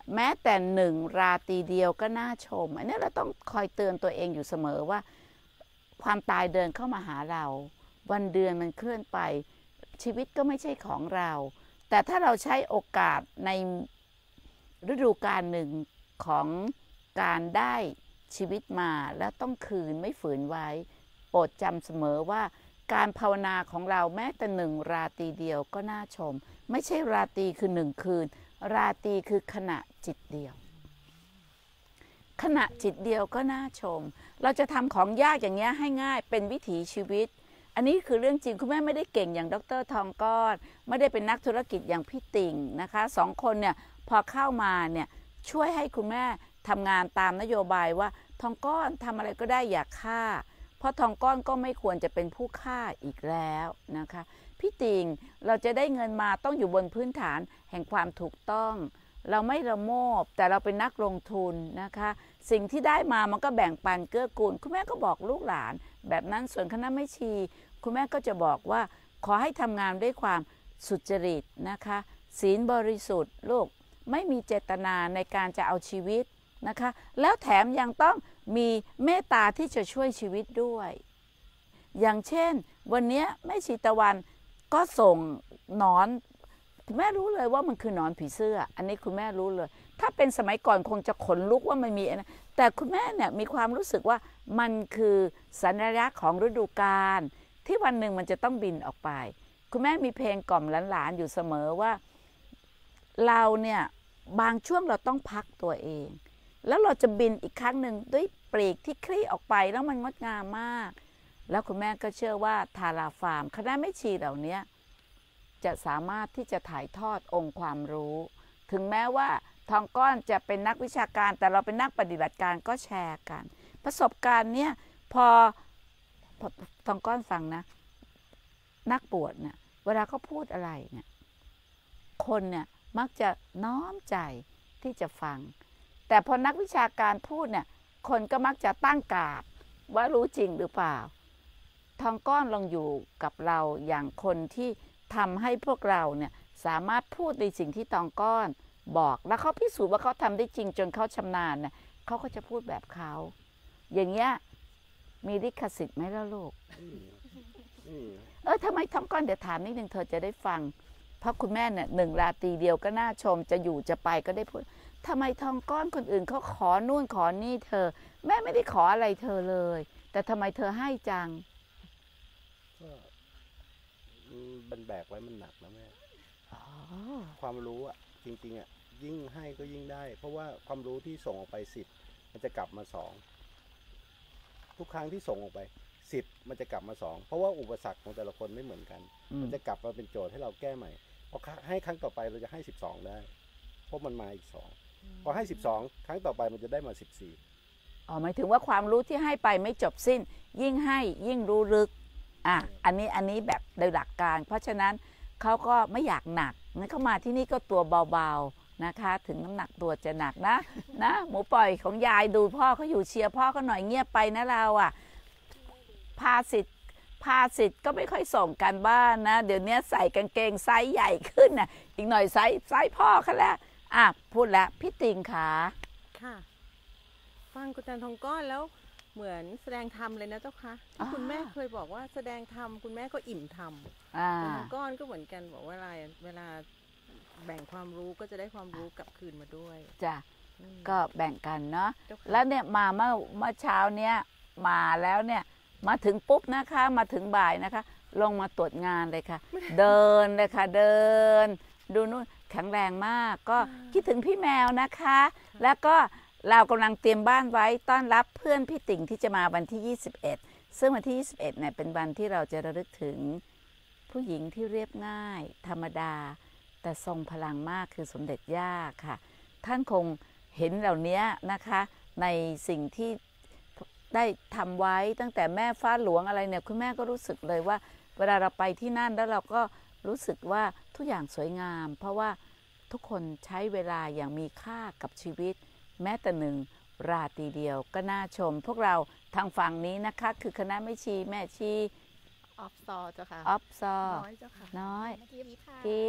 A: แม้แต่หนึ่งราตรีเดียวก็น่าชมอันนี้เราต้องคอยเตือนตัวเองอยู่เสมอว่าความตายเดินเข้ามาหาเราวันเดือนมันเคลื่อนไปชีวิตก็ไม่ใช่ของเราแต่ถ้าเราใช้โอกาสในฤดูกาลหนึ่งของการได้ชีวิตมาแล้วต้องคืนไม่ฝืนไว้โปรดจำเสมอว่าการภาวนาของเราแม้แต่หนึ่งราตรีเดียวก็น่าชมไม่ใช่ราตรีคือหนึ่งคืนราตรีคือขณะจิตเดียวขณะจิตเดียวก็น่าชมเราจะทำของยากอย่างเงี้ยให้ง่ายเป็นวิถีชีวิตอันนี้คือเรื่องจริงคุณแม่ไม่ได้เก่งอย่างดร.ทองก้อนไม่ได้เป็นนักธุรกิจอย่างพี่ติ่งนะคะสองคนเนี่ยพอเข้ามาเนี่ยช่วยให้คุณแม่ทำงานตามนโยบายว่าทองก้อนทำอะไรก็ได้อย่าฆ่าเพราะทองก้อนก็ไม่ควรจะเป็นผู้ฆ่าอีกแล้วนะคะพี่ติ่งเราจะได้เงินมาต้องอยู่บนพื้นฐานแห่งความถูกต้องเราไม่ละโมบแต่เราเป็นนักลงทุนนะคะสิ่งที่ได้มามันก็แบ่งปันเกื้อกูลคุณแม่ก็บอกลูกหลานแบบนั้นส่วนคณะแม่ชีคุณแม่ก็จะบอกว่าขอให้ทำงานด้วยความสุจริตนะคะศีลบริสุทธิ์ลูกไม่มีเจตนาในการจะเอาชีวิตนะคะแล้วแถมยังต้องมีเมตตาที่จะช่วยชีวิตด้วยอย่างเช่นวันนี้แม่ชีตะวันก็ส่งหนอนคุณแม่รู้เลยว่ามันคือหนอนผีเสื้ออันนี้คุณแม่รู้เลยถ้าเป็นสมัยก่อนคงจะขนลุกว่ามันมีนะแต่คุณแม่เนี่ยมีความรู้สึกว่ามันคือสัญลักษณ์ของฤดูกาลที่วันหนึ่งมันจะต้องบินออกไปคุณแม่มีเพลงกล่อมหลานๆอยู่เสมอว่าเราเนี่ยบางช่วงเราต้องพักตัวเองแล้วเราจะบินอีกครั้งหนึ่งด้วยปลีกที่คลี่ออกไปแล้วมันงดงามมากแล้วคุณแม่ก็เชื่อว่าทาราฟาร์มคณะแม่ชีเหล่านี้จะสามารถที่จะถ่ายทอดองค์ความรู้ถึงแม้ว่าทองก้อนจะเป็นนักวิชาการแต่เราเป็นนักปฏิบัติการก็แชร์กันประสบการณ์เนี่ยพอทองก้อนฟังนะนักบวชเนี่ยเวลาเขาพูดอะไรเนี่ยคนเนี่ยมักจะน้อมใจที่จะฟังแต่พอนักวิชาการพูดเนี่ยคนก็มักจะตั้งกาดว่ารู้จริงหรือเปล่าทองก้อนลองอยู่กับเราอย่างคนที่ทำให้พวกเราเนี่ยสามารถพูดในสิ่งที่ทองก้อนบอกแล้วเขาพิสูจน์ว่าเขาทำได้จริงจนเขาชำนาญเนี่ยเขาก็จะพูดแบบเขาอย่างเงี้ยมีลิขสิทธิ์ไหมล่ะลูกเออทำไมทองก้อนเดี๋ยวถามนิดนึงเธอจะได้ฟังเพราะคุณแม่เนี่ยหนึ่งราตรีเดียวก็น่าชมจะอยู่จะไปก็ได้พูดทำไมทองก้อนคนอื่นเขาขอนู่นขอนี่เธอแม่ไม่ได้ขออะไรเธอเลยแต่ทำไมเธอให้จัง
D: ก็มันแบกไว้มันหนักนะแม่ความรู้อ่ะจริงๆอ่ะยิ่งให้ก็ยิ่งได้เพราะว่าความรู้ที่ส่งออกไปสิบมันจะกลับมาสองทุกครั้งที่ส่งออกไปสิบมันจะกลับมาสองเพราะว่าอุปสรรคของแต่ละคนไม่เหมือนกันมันจะกลับมาเป็นโจทย์ให้เราแก้ใหม่พอให้ครั้งต่อไปเราจะให้สิบสองได้เพราะมันมาอีกสองพอให้สิบสองครั้งต่อไปมันจะได้มาสิบสี่
A: อ๋อหมายถึงว่าความรู้ที่ให้ไปไม่จบสิ้นยิ่งให้ยิ่งรู้ลึกอ่ะอันนี้อันนี้แบบโดยหลักการเพราะฉะนั้นเขาก็ไม่อยากหนักงั้นเขามาที่นี่ก็ตัวเบาๆนะคะถึงน้ำหนักตัวจะหนักนะนะหมูปล่อยของยายดูพ่อเขาอยู่เชียร์พ่อเขาหน่อยเงียบไปนะเราอ่ะพาสิทธิ์พาสิทธิ์ก็ไม่ค่อยส่งกันบ้านนะเดี๋ยวนี้ใส่กางเกงไซส์ใหญ่ขึ้นน่ะอีกหน่อยไซส์ไซส์พ่อเขาแล้วอ่ะพูดแล้วพี่ติงค่ะ
B: ค่ะฟังคุณจันทองก้อนแล้วเหมือนแสดงธรรมเลยนะเจ้าคะที่คุณแม่เคยบอกว่าแสดงธรรมคุณแม่ก็อิ่มธรรมทองก้อนก็เหมือนกันบอกว่าเวลาเวลาแบ่งความรู้ก็จะได้ความรู้กลับคืนมาด้วย
A: จ้ะก็แบ่งกันเนาะแล้วเนี่ยมาเมื่อเมื่อเช้าเนี้ยมาแล้วเนี่ยมาถึงปุ๊บนะคะมาถึงบ่ายนะคะลงมาตรวจงานเลยค่ะเดินเลยค่ะเดินดูนู่นแข็งแรงมากก็คิดถึงพี่แมวนะคะแล้วก็เรากำลังเตรียมบ้านไว้ต้อนรับเพื่อนพี่ติ่งที่จะมาวันที่ยี่สิบเอ็ดซึ่งวันที่ยี่สิบเอ็ดเนี่ยเป็นวันที่เราจะระลึกถึงผู้หญิงที่เรียบง่ายธรรมดาแต่ทรงพลังมากคือสมเด็จย่าค่ะท่านคงเห็นเหล่านี้นะคะในสิ่งที่ได้ทำไว้ตั้งแต่แม่ฟ้าหลวงอะไรเนี่ยคุณแม่ก็รู้สึกเลยว่าเวลาเราไปที่นั่นแล้วเราก็รู้สึกว่าทุกอย่างสวยงามเพราะว่าทุกคนใช้เวลาอย่างมีค่ากับชีวิตแม้แต่หนึ่งราตรีเดียวก็น่าชมพวกเราทางฝั่งนี้นะคะคือคณะแม่ชีแม่ชี
E: ออฟซอเจ้าค่ะ
A: ออฟซอ
E: น้อยเจ้าค่ะ
A: น้อย
E: กิฟต์ค่ะ
A: กิฟต์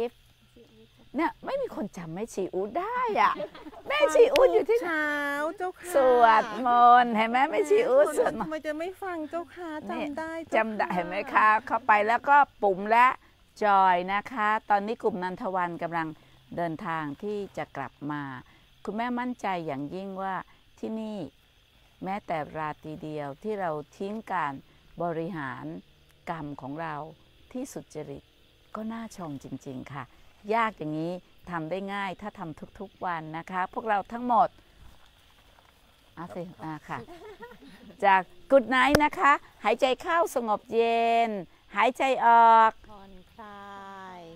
A: เนี่ยไม่มีคนจำแม่ชีอูดได้อ่ะแม่ชีอูดอยู่ที่
B: เช้าเจ้าค่ะ
A: สวดมนต์เห็นไหมแม่ชีอูดสวดมนต์
B: ทำไมจะไม่ฟังเจ้าค่ะจำได้
A: จำได้เห็นไหมคะเข้าไปแล้วก็ปุ่มและจอยนะคะ ตอนนี้กลุ่มนันทวันกำลังเดินทางที่จะกลับมา คุณแม่มั่นใจอย่างยิ่งว่าที่นี่แม้แต่ราตรีเดียวที่เราทิ้งการบริหารกรรมของเราที่สุจริตก็น่าชมจริงๆค่ะยากอย่างนี้ทำได้ง่ายถ้าทำทุกๆวันนะคะพวกเราทั้งหมดเอาสิมาค่ะจากกุดไนท์นะคะหายใจเข้าสงบเย็นหายใจออก
E: ผ่อนคลาย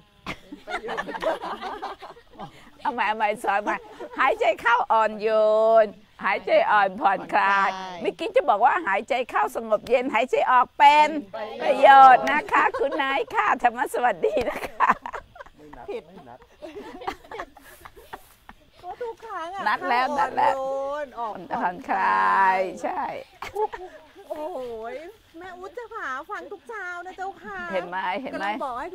A: เอาใหม่เอาใหม่สอนใหม่หายใจเข้าอ่อนโยนหายใจอ่อนผ่อนคลายเมื่อกี้จะบอกว่าหายใจเข้าสงบเย็นหายใจออกเป็นประโยชน์นะคะคุณนายค่ะธรรมสวัสดีนะคะ
B: ผิด
D: นัด
B: ก็ทุกครั้งอ่ะ
A: นัดแล้วนัดแล้ว
B: โยนออก
A: ผ่อนคลายใช่
B: โอ้โหแม่อุ๊ดจะผาฟังทุกเช้านะเจ้าค่ะ
A: เห็นไหมเห็นไหม
B: กำลังบอกให้